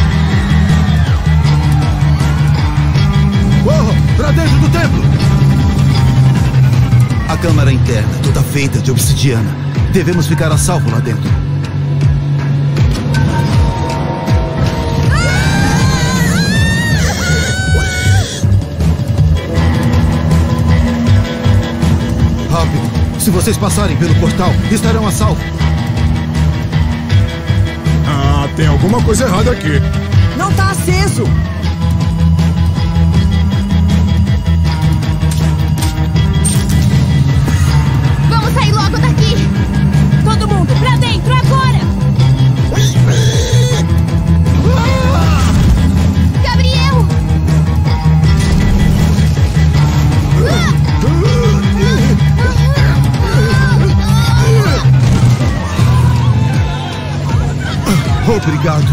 Corram! Pra dentro do templo! A câmara interna, toda feita de obsidiana. Devemos ficar a salvo lá dentro. Rápido! Se vocês passarem pelo portal, estarão a salvo. Ah, tem alguma coisa errada aqui. Não tá aceso! Vamos sair logo daqui! Todo mundo, pra dentro, agora! Gabriel! Obrigado.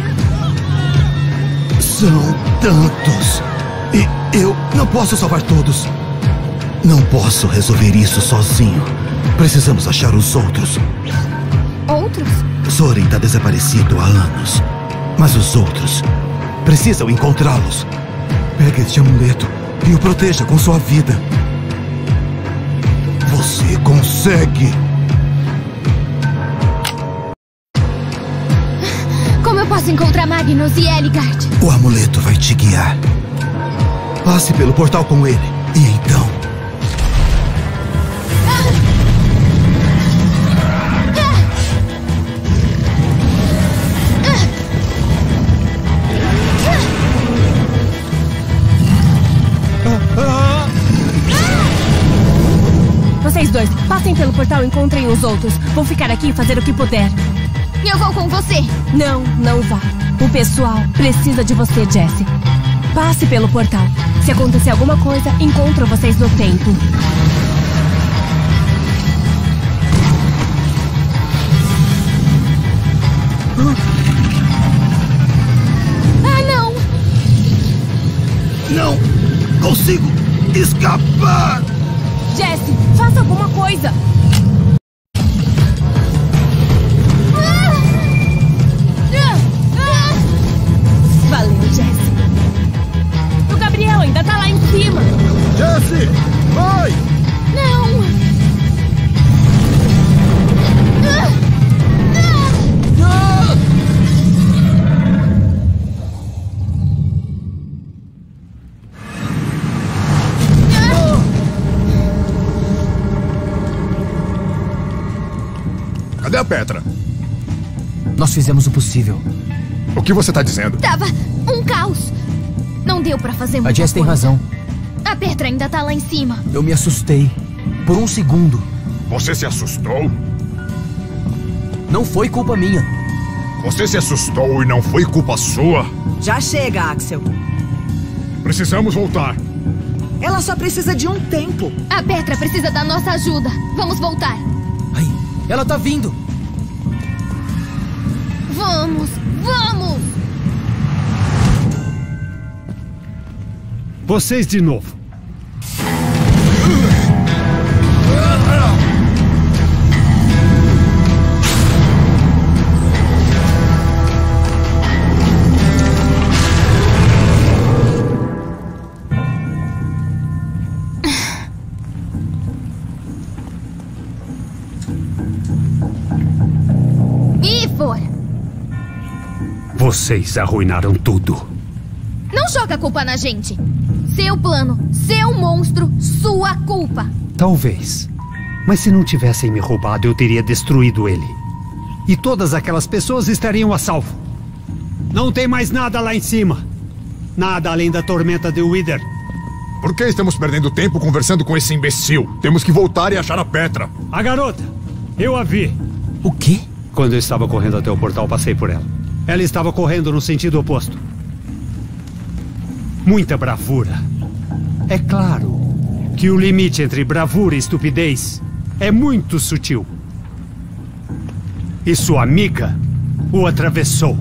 São tantos. E eu não posso salvar todos. Não posso resolver isso sozinho. Precisamos achar os outros. Outros? Soren está desaparecido há anos. Mas os outros precisam encontrá-los. Pegue este amuleto e o proteja com sua vida. Você consegue! Como eu posso encontrar Magnus e Eligard? O amuleto vai te guiar. Passe pelo portal com ele. E então... Vocês dois, passem pelo portal e encontrem os outros. Vou ficar aqui e fazer o que puder. Eu vou com você. Não, não vá. O pessoal precisa de você, Jessie. Passe pelo portal. Se acontecer alguma coisa, encontro vocês no templo. Ah, não! Não consigo escapar! Jessie, faça alguma coisa! Valeu, Jessie. O Gabriel ainda tá lá em cima. Jessie, vai! Não! Cadê a Petra? Nós fizemos o possível. O que você tá dizendo? Tava um caos. Não deu pra fazer muita A Jess tem coisa. razão. A Petra ainda tá lá em cima. Eu me assustei. Por um segundo. Você se assustou? Não foi culpa minha. Você se assustou e não foi culpa sua? Já chega, Axel. Precisamos voltar. Ela só precisa de um tempo. A Petra precisa da nossa ajuda. Vamos voltar. Ai, ela tá vindo. Vamos, vamos! Vocês de novo. traidor. Vocês arruinaram tudo. Não joga a culpa na gente. Seu plano, seu monstro, sua culpa. Talvez. Mas se não tivessem me roubado, eu teria destruído ele. E todas aquelas pessoas estariam a salvo. Não tem mais nada lá em cima. Nada além da tormenta de Wither. Por que estamos perdendo tempo conversando com esse imbecil? Temos que voltar e achar a Petra. A garota! Eu a vi. O quê? Quando eu estava correndo até o portal, passei por ela. Ela estava correndo no sentido oposto. Muita bravura. É claro que o limite entre bravura e estupidez é muito sutil. E sua amiga o atravessou.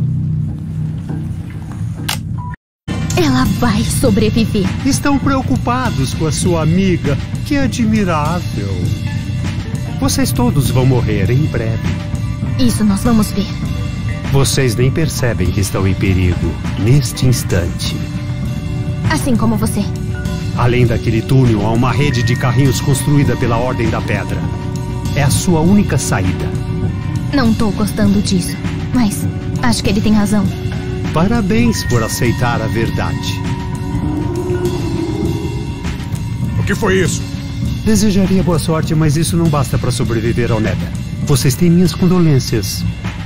Ela vai sobreviver. Estão preocupados com a sua amiga. Que admirável. Vocês todos vão morrer em breve. Isso nós vamos ver. Vocês nem percebem que estão em perigo neste instante. Assim como você. Além daquele túnel, há uma rede de carrinhos construída pela Ordem da Pedra. É a sua única saída. Não tô gostando disso, mas acho que ele tem razão. Parabéns por aceitar a verdade. O que foi isso? Desejaria boa sorte, mas isso não basta para sobreviver ao Nether. Vocês têm minhas condolências.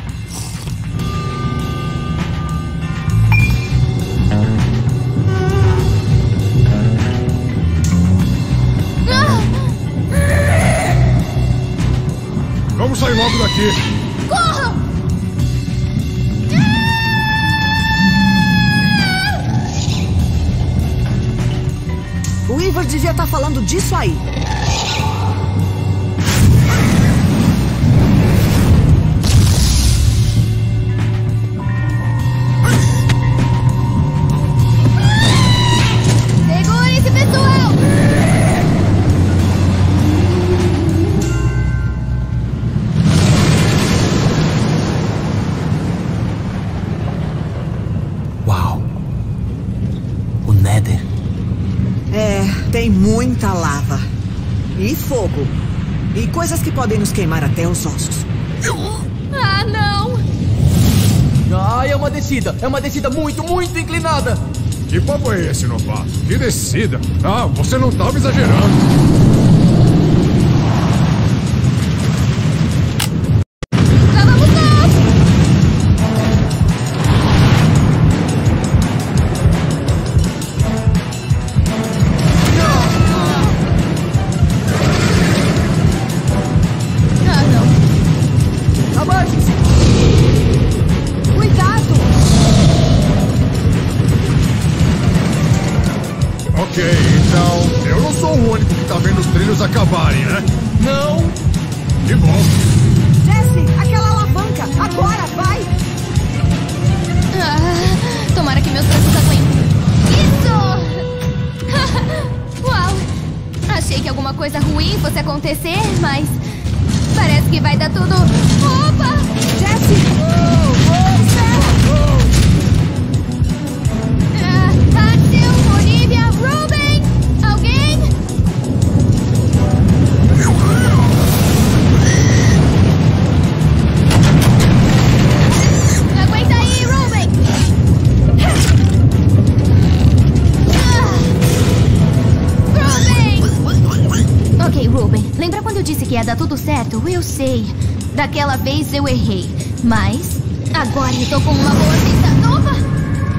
Vamos sair logo daqui. Corram! O Ivor devia estar falando disso aí. Segure-se, pessoal! Uau. O Nether. Tem muita lava. E fogo. E coisas que podem nos queimar até os ossos. Ah, não! Ah, é uma descida. É uma descida muito, muito inclinada. Que papo é esse, novato? Que descida? Ah, você não estava exagerando. Ok, então eu não sou o único que tá vendo os trilhos acabarem, né? Não. Que bom. Jesse, aquela alavanca. Agora, vai. Tomara que meus braços aguentem. Isso! Uau! Achei que alguma coisa ruim fosse acontecer, mas parece que vai dar tudo... Opa! Jesse! Axel, Olivia, Ruben! Alguém? Aguenta aí, Ruben! Ruben! Ok, Ruben. Lembra quando eu disse que ia dar tudo certo? Eu sei. Daquela vez eu errei. Mas agora eu tô com uma boa sensação. Opa!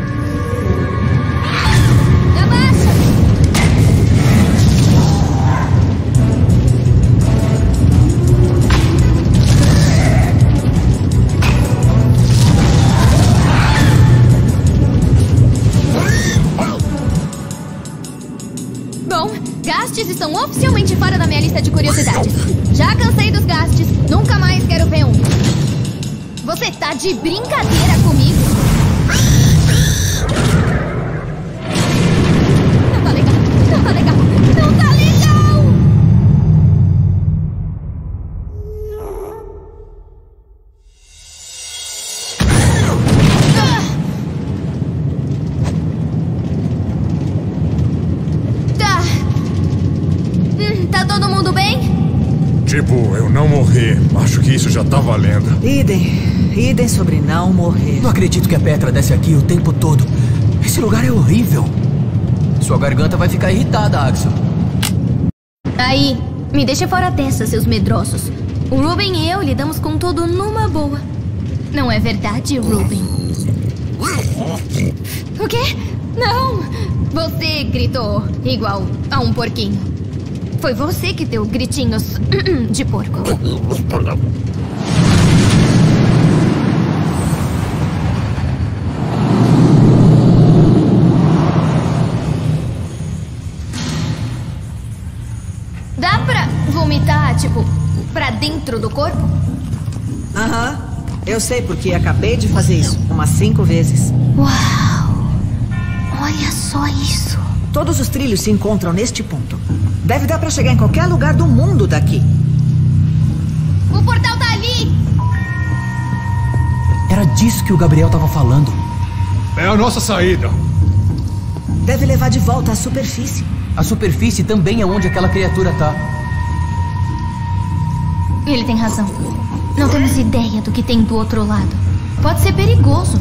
Gastes estão oficialmente fora da minha lista de curiosidades. Já cansei dos gastes, nunca mais quero ver um. Você tá de brincadeira comigo? Não tá legal, não tá legal, não tá legal! Tá todo mundo bem? Tipo, eu não morri. Acho que isso já tá valendo. Idem. idem sobre não morrer. Não acredito que a Petra desce aqui o tempo todo. Esse lugar é horrível. Sua garganta vai ficar irritada, Axel. Aí, me deixe fora dessa, seus medrosos. O Ruben e eu lidamos com tudo numa boa. Não é verdade, Ruben? O quê? Não! Você gritou igual a um porquinho. Foi você que deu gritinhos de porco. Dá pra vomitar, tipo, pra dentro do corpo? Aham. Eu sei porque acabei de fazer isso umas 5 vezes. Uau! Olha só isso. Todos os trilhos se encontram neste ponto. Deve dar pra chegar em qualquer lugar do mundo daqui. O portal tá ali! Era disso que o Gabriel tava falando. É a nossa saída. Deve levar de volta à superfície. A superfície também é onde aquela criatura tá. Ele tem razão. Não temos ideia do que tem do outro lado. Pode ser perigoso.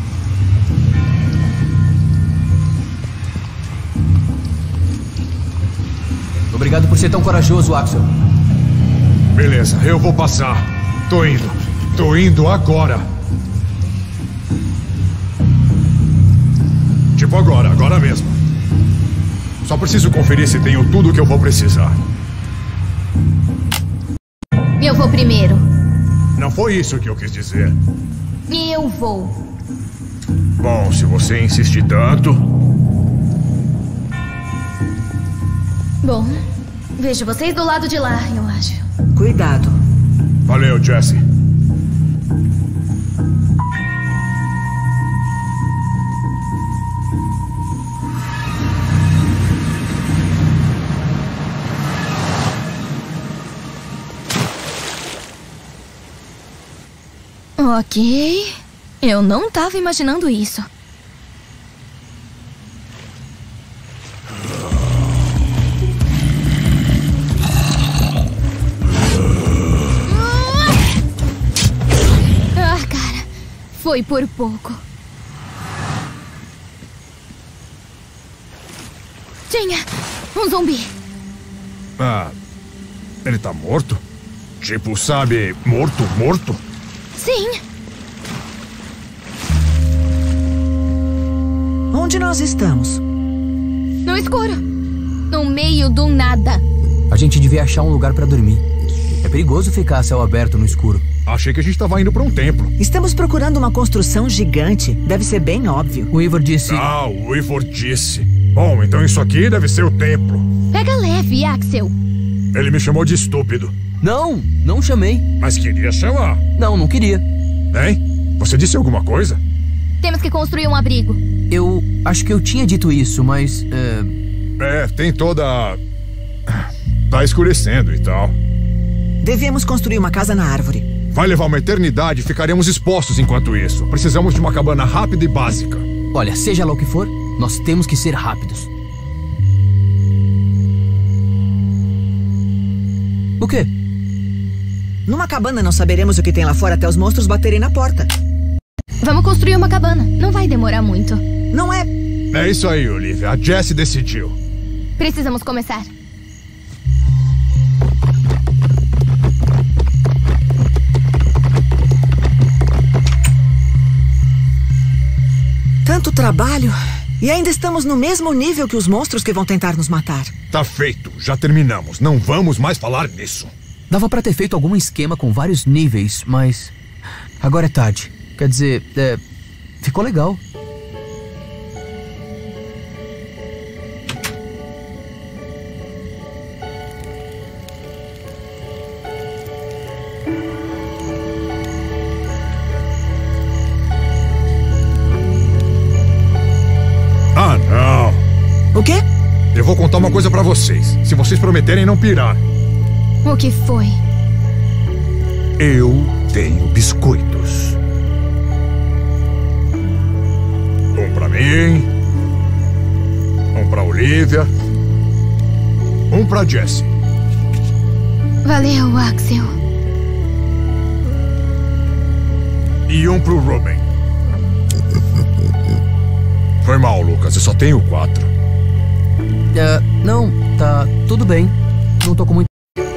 Obrigado por ser tão corajoso, Axel. Beleza, eu vou passar. Tô indo. Tô indo agora. Tipo agora mesmo. Só preciso conferir se tenho tudo o que eu vou precisar. Eu vou primeiro. Não foi isso que eu quis dizer. Eu vou. Bom, se você insiste tanto... Bom, vejo vocês do lado de lá, eu acho. Cuidado. Valeu, Jesse. Ok. Eu não tava imaginando isso. Ah, cara. Foi por pouco. Tinha um zumbi. Ah, ele tá morto? Tipo, sabe, morto? Sim. Onde nós estamos? No escuro. No meio do nada. A gente devia achar um lugar pra dormir. É perigoso ficar a céu aberto no escuro. Achei que a gente tava indo pra um templo. Estamos procurando uma construção gigante. Deve ser bem óbvio. O Ivor disse... Ah, o Ivor disse. Bom, então isso aqui deve ser o templo. Pega leve, Axel. Ele me chamou de estúpido. Não chamei. Mas queria chamar. Não queria. Hein? Você disse alguma coisa? Temos que construir um abrigo. Eu acho que eu tinha dito isso, mas... tem toda... Tá escurecendo e tal. Devíamos construir uma casa na árvore. Vai levar uma eternidade e ficaremos expostos enquanto isso. Precisamos de uma cabana rápida e básica. Olha, seja lá o que for, nós temos que ser rápidos. O quê? Numa cabana não saberemos o que tem lá fora até os monstros baterem na porta. Vamos construir uma cabana. Não vai demorar muito. Não é... É isso aí, Olivia. A Jessie decidiu. Precisamos começar. Tanto trabalho. E ainda estamos no mesmo nível que os monstros que vão tentar nos matar. Tá feito. Já terminamos. Não vamos mais falar nisso. Dava pra ter feito algum esquema com vários níveis, mas... Agora é tarde. Quer dizer, ficou legal. Ah, não. O quê? Eu vou contar uma coisa pra vocês. Se vocês prometerem não pirar. O que foi? Eu tenho biscoitos. Um pra mim. Um pra Olivia. Um pra Jessie. Valeu, Axel. e um pro Ruben. Foi mal, Lucas. Eu só tenho 4. Não, tá tudo bem. Não tô com muito...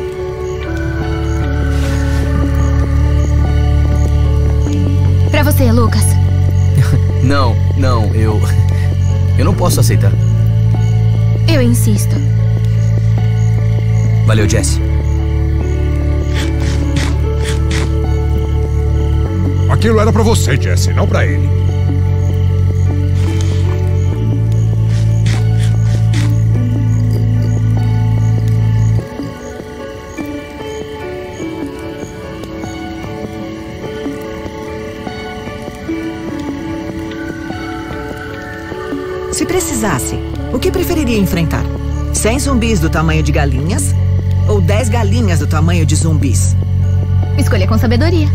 Pra você, Lucas. Não, eu não posso aceitar. Eu insisto. Valeu, Jessie. Aquilo era pra você, Jessie, não pra ele. Se precisasse, o que preferiria enfrentar? 100 zumbis do tamanho de galinhas? Ou 10 galinhas do tamanho de zumbis? Escolha com sabedoria.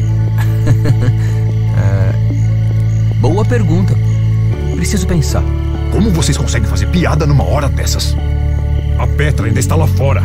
Boa pergunta. Preciso pensar. Como vocês conseguem fazer piada numa hora dessas? A Petra ainda está lá fora.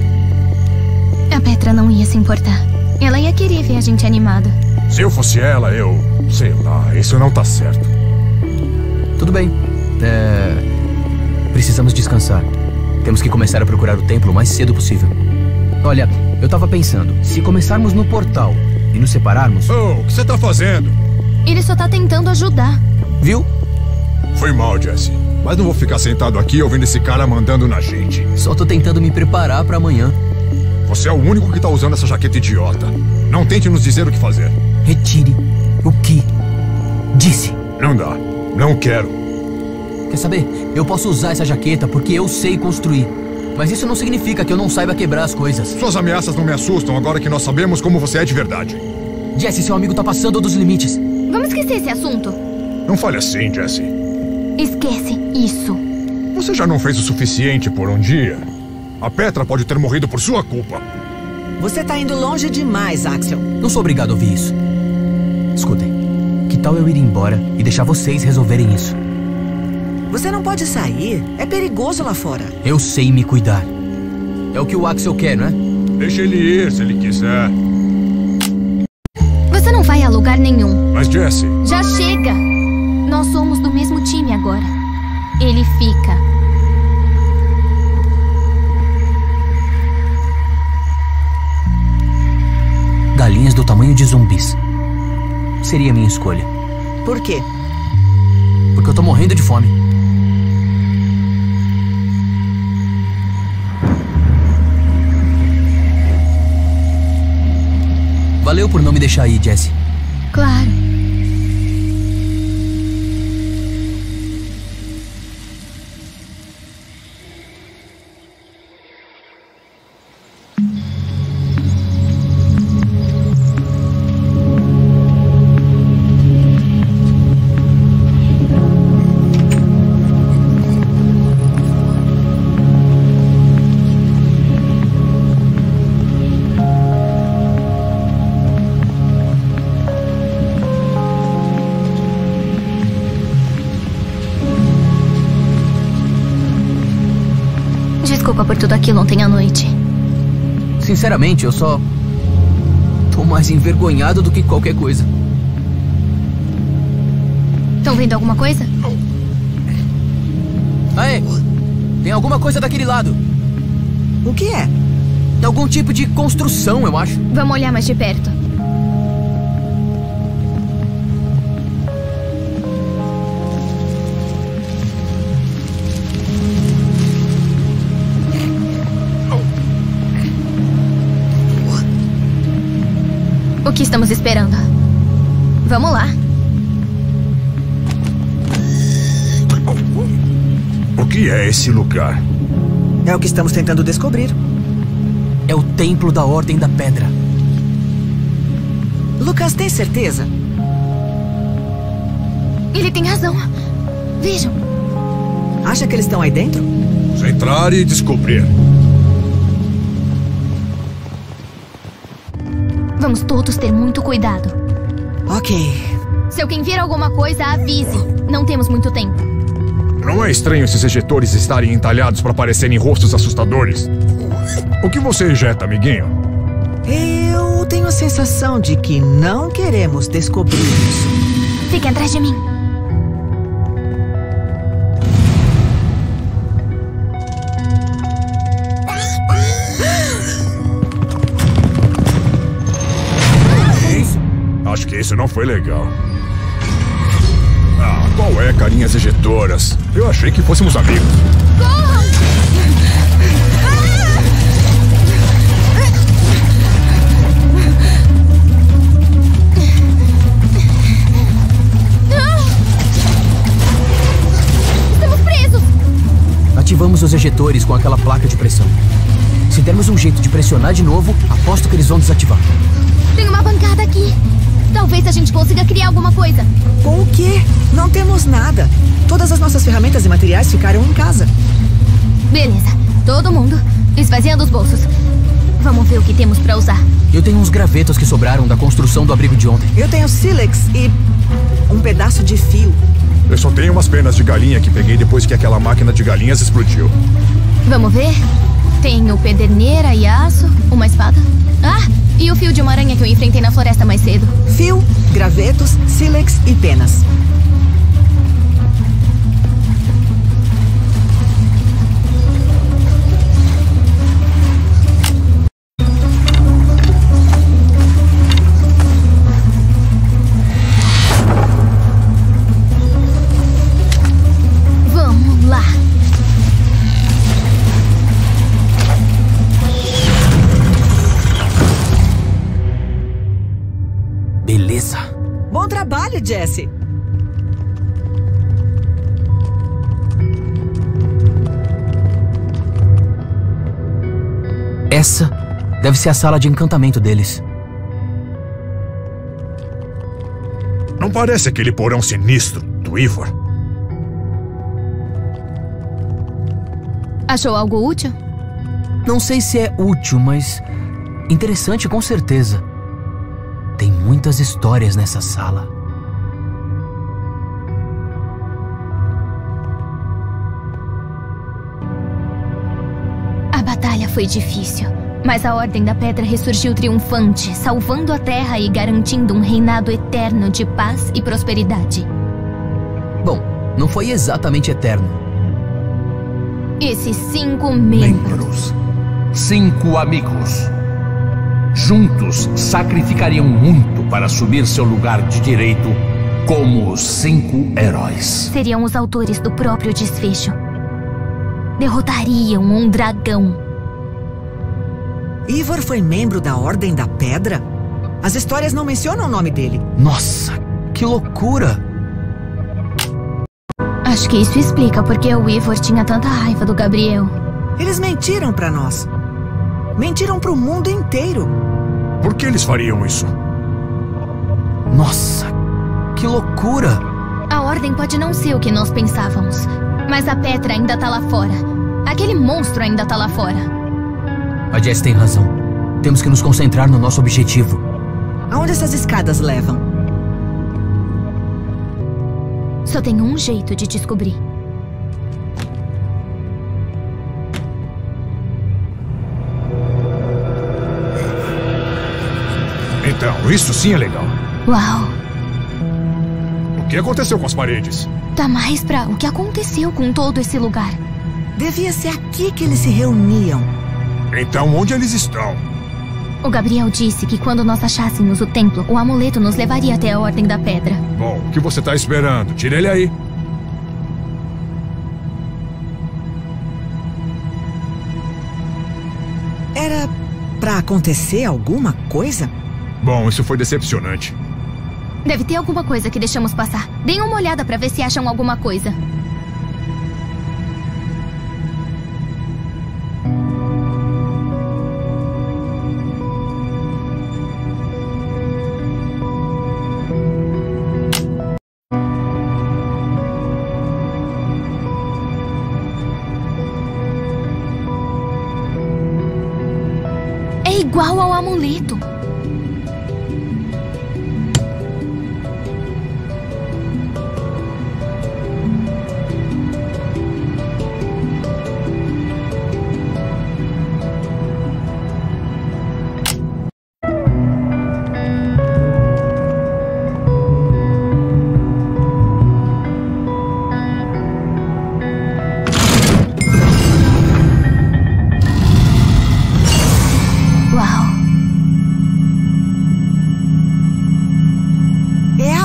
A Petra não ia se importar. Ela ia querer ver a gente animado. Se eu fosse ela, sei lá, isso não tá certo. Tudo bem. Precisamos descansar. Temos que começar a procurar o templo o mais cedo possível. Olha, eu tava pensando, se começarmos no portal e nos separarmos... O que você tá fazendo? Ele só tá tentando ajudar. Viu? Foi mal, Jessie. Mas não vou ficar sentado aqui ouvindo esse cara mandando na gente. Só tô tentando me preparar pra amanhã. Você é o único que tá usando essa jaqueta idiota. Não tente nos dizer o que fazer. Retire o que disse. Não dá. Não quero. Quer saber? Eu posso usar essa jaqueta porque eu sei construir. Mas isso não significa que eu não saiba quebrar as coisas. Suas ameaças não me assustam agora que nós sabemos como você é de verdade. Jessie, seu amigo tá passando dos limites. Vamos esquecer esse assunto. Não fale assim, Jessie. Esquece isso. Você já não fez o suficiente por um dia? A Petra pode ter morrido por sua culpa. Você tá indo longe demais, Axel. Não sou obrigado a ouvir isso. Escutem, que tal eu ir embora e deixar vocês resolverem isso? Você não pode sair. É perigoso lá fora. Eu sei me cuidar. É o que o Axel quer, não é? Deixa ele ir se ele quiser. Você não vai a lugar nenhum. Mas, Jessie... Já chega. Nós somos do mesmo time agora. Ele fica. Galinhas do tamanho de zumbis. Seria a minha escolha. Por quê? Porque eu tô morrendo de fome. Valeu por não me deixar ir, Jessie. Claro. Desculpa por tudo aquilo ontem à noite. Sinceramente, eu só... tô mais envergonhado do que qualquer coisa. Estão vendo alguma coisa? Aê! Tem alguma coisa daquele lado. O que é? Algum tipo de construção, eu acho. Vamos olhar mais de perto. O que estamos esperando? Vamos lá. O que é esse lugar? É o que estamos tentando descobrir. É o Templo da Ordem da Pedra. Lucas, tem certeza? Ele tem razão. Vejam. Acha que eles estão aí dentro? Vamos entrar e descobrir. Vamos todos ter muito cuidado. Ok. Se alguém vir alguma coisa, avise. Não temos muito tempo. Não é estranho esses ejetores estarem entalhados para parecerem rostos assustadores? O que você ejeta, amiguinho? Eu tenho a sensação de que não queremos descobrir isso. Fique atrás de mim. Acho que isso não foi legal. Ah, qual é, carinhas ejetoras? Eu achei que fôssemos amigos. Estamos presos! Ativamos os ejetores com aquela placa de pressão. Se dermos um jeito de pressionar de novo, aposto que eles vão desativar. Tem uma bancada aqui. Talvez a gente consiga criar alguma coisa. Com o quê? Não temos nada. Todas as nossas ferramentas e materiais ficaram em casa. Beleza. Todo mundo esvaziando os bolsos. Vamos ver o que temos pra usar. Eu tenho uns gravetos que sobraram da construção do abrigo de ontem. Eu tenho sílex e um pedaço de fio. Eu só tenho umas penas de galinha que peguei depois que aquela máquina de galinhas explodiu. Vamos ver? Tenho pederneira e aço, uma espada. Ah, e o fio de uma aranha que eu enfrentei na floresta mais cedo. Fio, gravetos, sílex e penas. Vamos lá. Beleza. Bom trabalho, Jesse. Essa deve ser a sala de encantamento deles. Não parece aquele porão sinistro do Ivor? Achou algo útil? Não sei se é útil, mas interessante com certeza. Tem muitas histórias nessa sala. A batalha foi difícil, mas a Ordem da Pedra ressurgiu triunfante, salvando a Terra e garantindo um reinado eterno de paz e prosperidade. Bom, não foi exatamente eterno. Esses 5 membros. 5 amigos. Juntos sacrificariam muito para assumir seu lugar de direito como os 5 heróis. Seriam os autores do próprio desfecho. Derrotariam um dragão. Ivor foi membro da Ordem da Pedra? As histórias não mencionam o nome dele. Nossa, que loucura! Acho que isso explica porque o Ivor tinha tanta raiva do Gabriel. Eles mentiram pra nós. Mentiram pro mundo inteiro. Por que eles fariam isso? Nossa, que loucura! A Ordem pode não ser o que nós pensávamos, mas a Petra ainda tá lá fora. Aquele monstro ainda tá lá fora. A Jess tem razão. Temos que nos concentrar no nosso objetivo. Aonde essas escadas levam? Só tem um jeito de descobrir. Então, isso sim é legal. Uau! O que aconteceu com as paredes? Tá mais pra o que aconteceu com todo esse lugar. Devia ser aqui que eles se reuniam. Então, onde eles estão? O Gabriel disse que quando nós achássemos o templo, o amuleto nos levaria até a Ordem da Pedra. Bom, o que você tá esperando? Tira ele aí. Era pra acontecer alguma coisa? Bom, isso foi decepcionante. Deve ter alguma coisa que deixamos passar. Deem uma olhada pra ver se acham alguma coisa. É igual ao amuleto.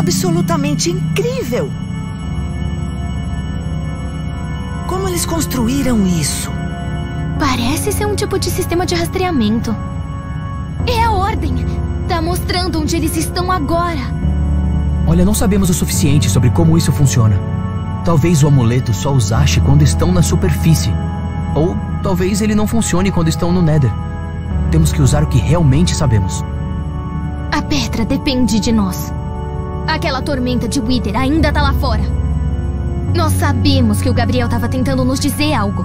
absolutamente incrível. Como eles construíram isso? Parece ser um tipo de sistema de rastreamento. É a Ordem. Tá mostrando onde eles estão agora. Olha, não sabemos o suficiente sobre como isso funciona. Talvez o amuleto só os ache quando estão na superfície. Ou talvez ele não funcione quando estão no Nether. Temos que usar o que realmente sabemos. A Petra depende de nós. Aquela tormenta de Wither ainda tá lá fora. Nós sabemos que o Gabriel estava tentando nos dizer algo.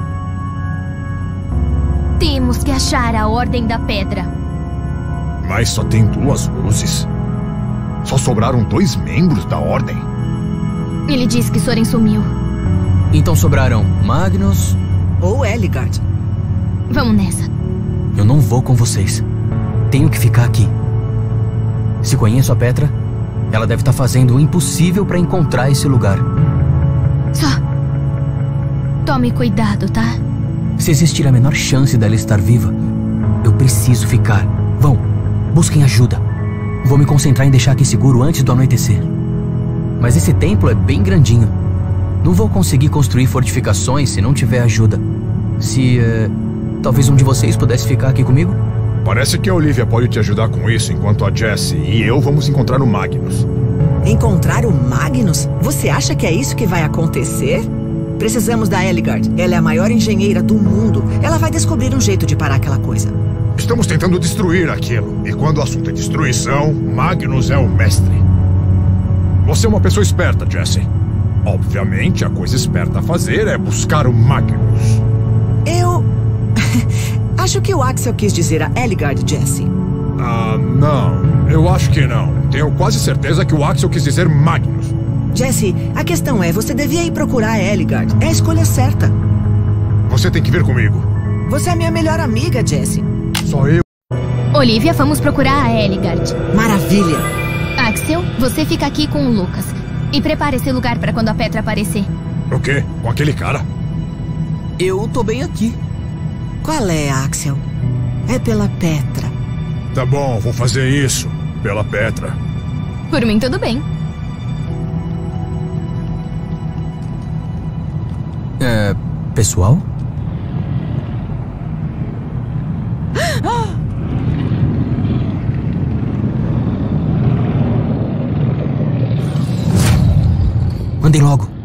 Temos que achar a Ordem da Pedra. Mas só tem 2 luzes. Só sobraram 2 membros da Ordem. Ele disse que Soren sumiu. Então sobraram Magnus ou Ellegaard. Vamos nessa. Eu não vou com vocês. Tenho que ficar aqui. Se conheço a Petra, ela deve estar fazendo o impossível para encontrar esse lugar. Só tome cuidado, tá? Se existir a menor chance dela estar viva, eu preciso ficar. Vão, busquem ajuda. Vou me concentrar em deixar aqui seguro antes do anoitecer. Mas esse templo é bem grandinho. Não vou conseguir construir fortificações se não tiver ajuda. Talvez um de vocês pudesse ficar aqui comigo? Parece que a Olivia pode te ajudar com isso, enquanto a Jessie e eu vamos encontrar o Magnus. Encontrar o Magnus? Você acha que é isso que vai acontecer? Precisamos da Ellegaard. Ela é a maior engenheira do mundo. Ela vai descobrir um jeito de parar aquela coisa. Estamos tentando destruir aquilo. E quando o assunto é destruição, Magnus é o mestre. Você é uma pessoa esperta, Jessie. Obviamente, a coisa esperta a fazer é buscar o Magnus. Eu... acho que o Axel quis dizer a Ellegaard, Jessie. Não. Eu acho que não. Tenho quase certeza que o Axel quis dizer Magnus. Jessie, a questão é, você devia ir procurar a Ellegaard. É a escolha certa. Você tem que vir comigo. Você é minha melhor amiga, Jessie. Só eu. Olivia, vamos procurar a Ellegaard. Maravilha. Axel, você fica aqui com o Lucas. E prepare esse lugar para quando a Petra aparecer. O quê? Com aquele cara? Eu tô bem aqui. Qual é, Axel? É pela Petra. Tá bom, vou fazer isso. Pela Petra. Por mim, tudo bem. Pessoal? Andem logo.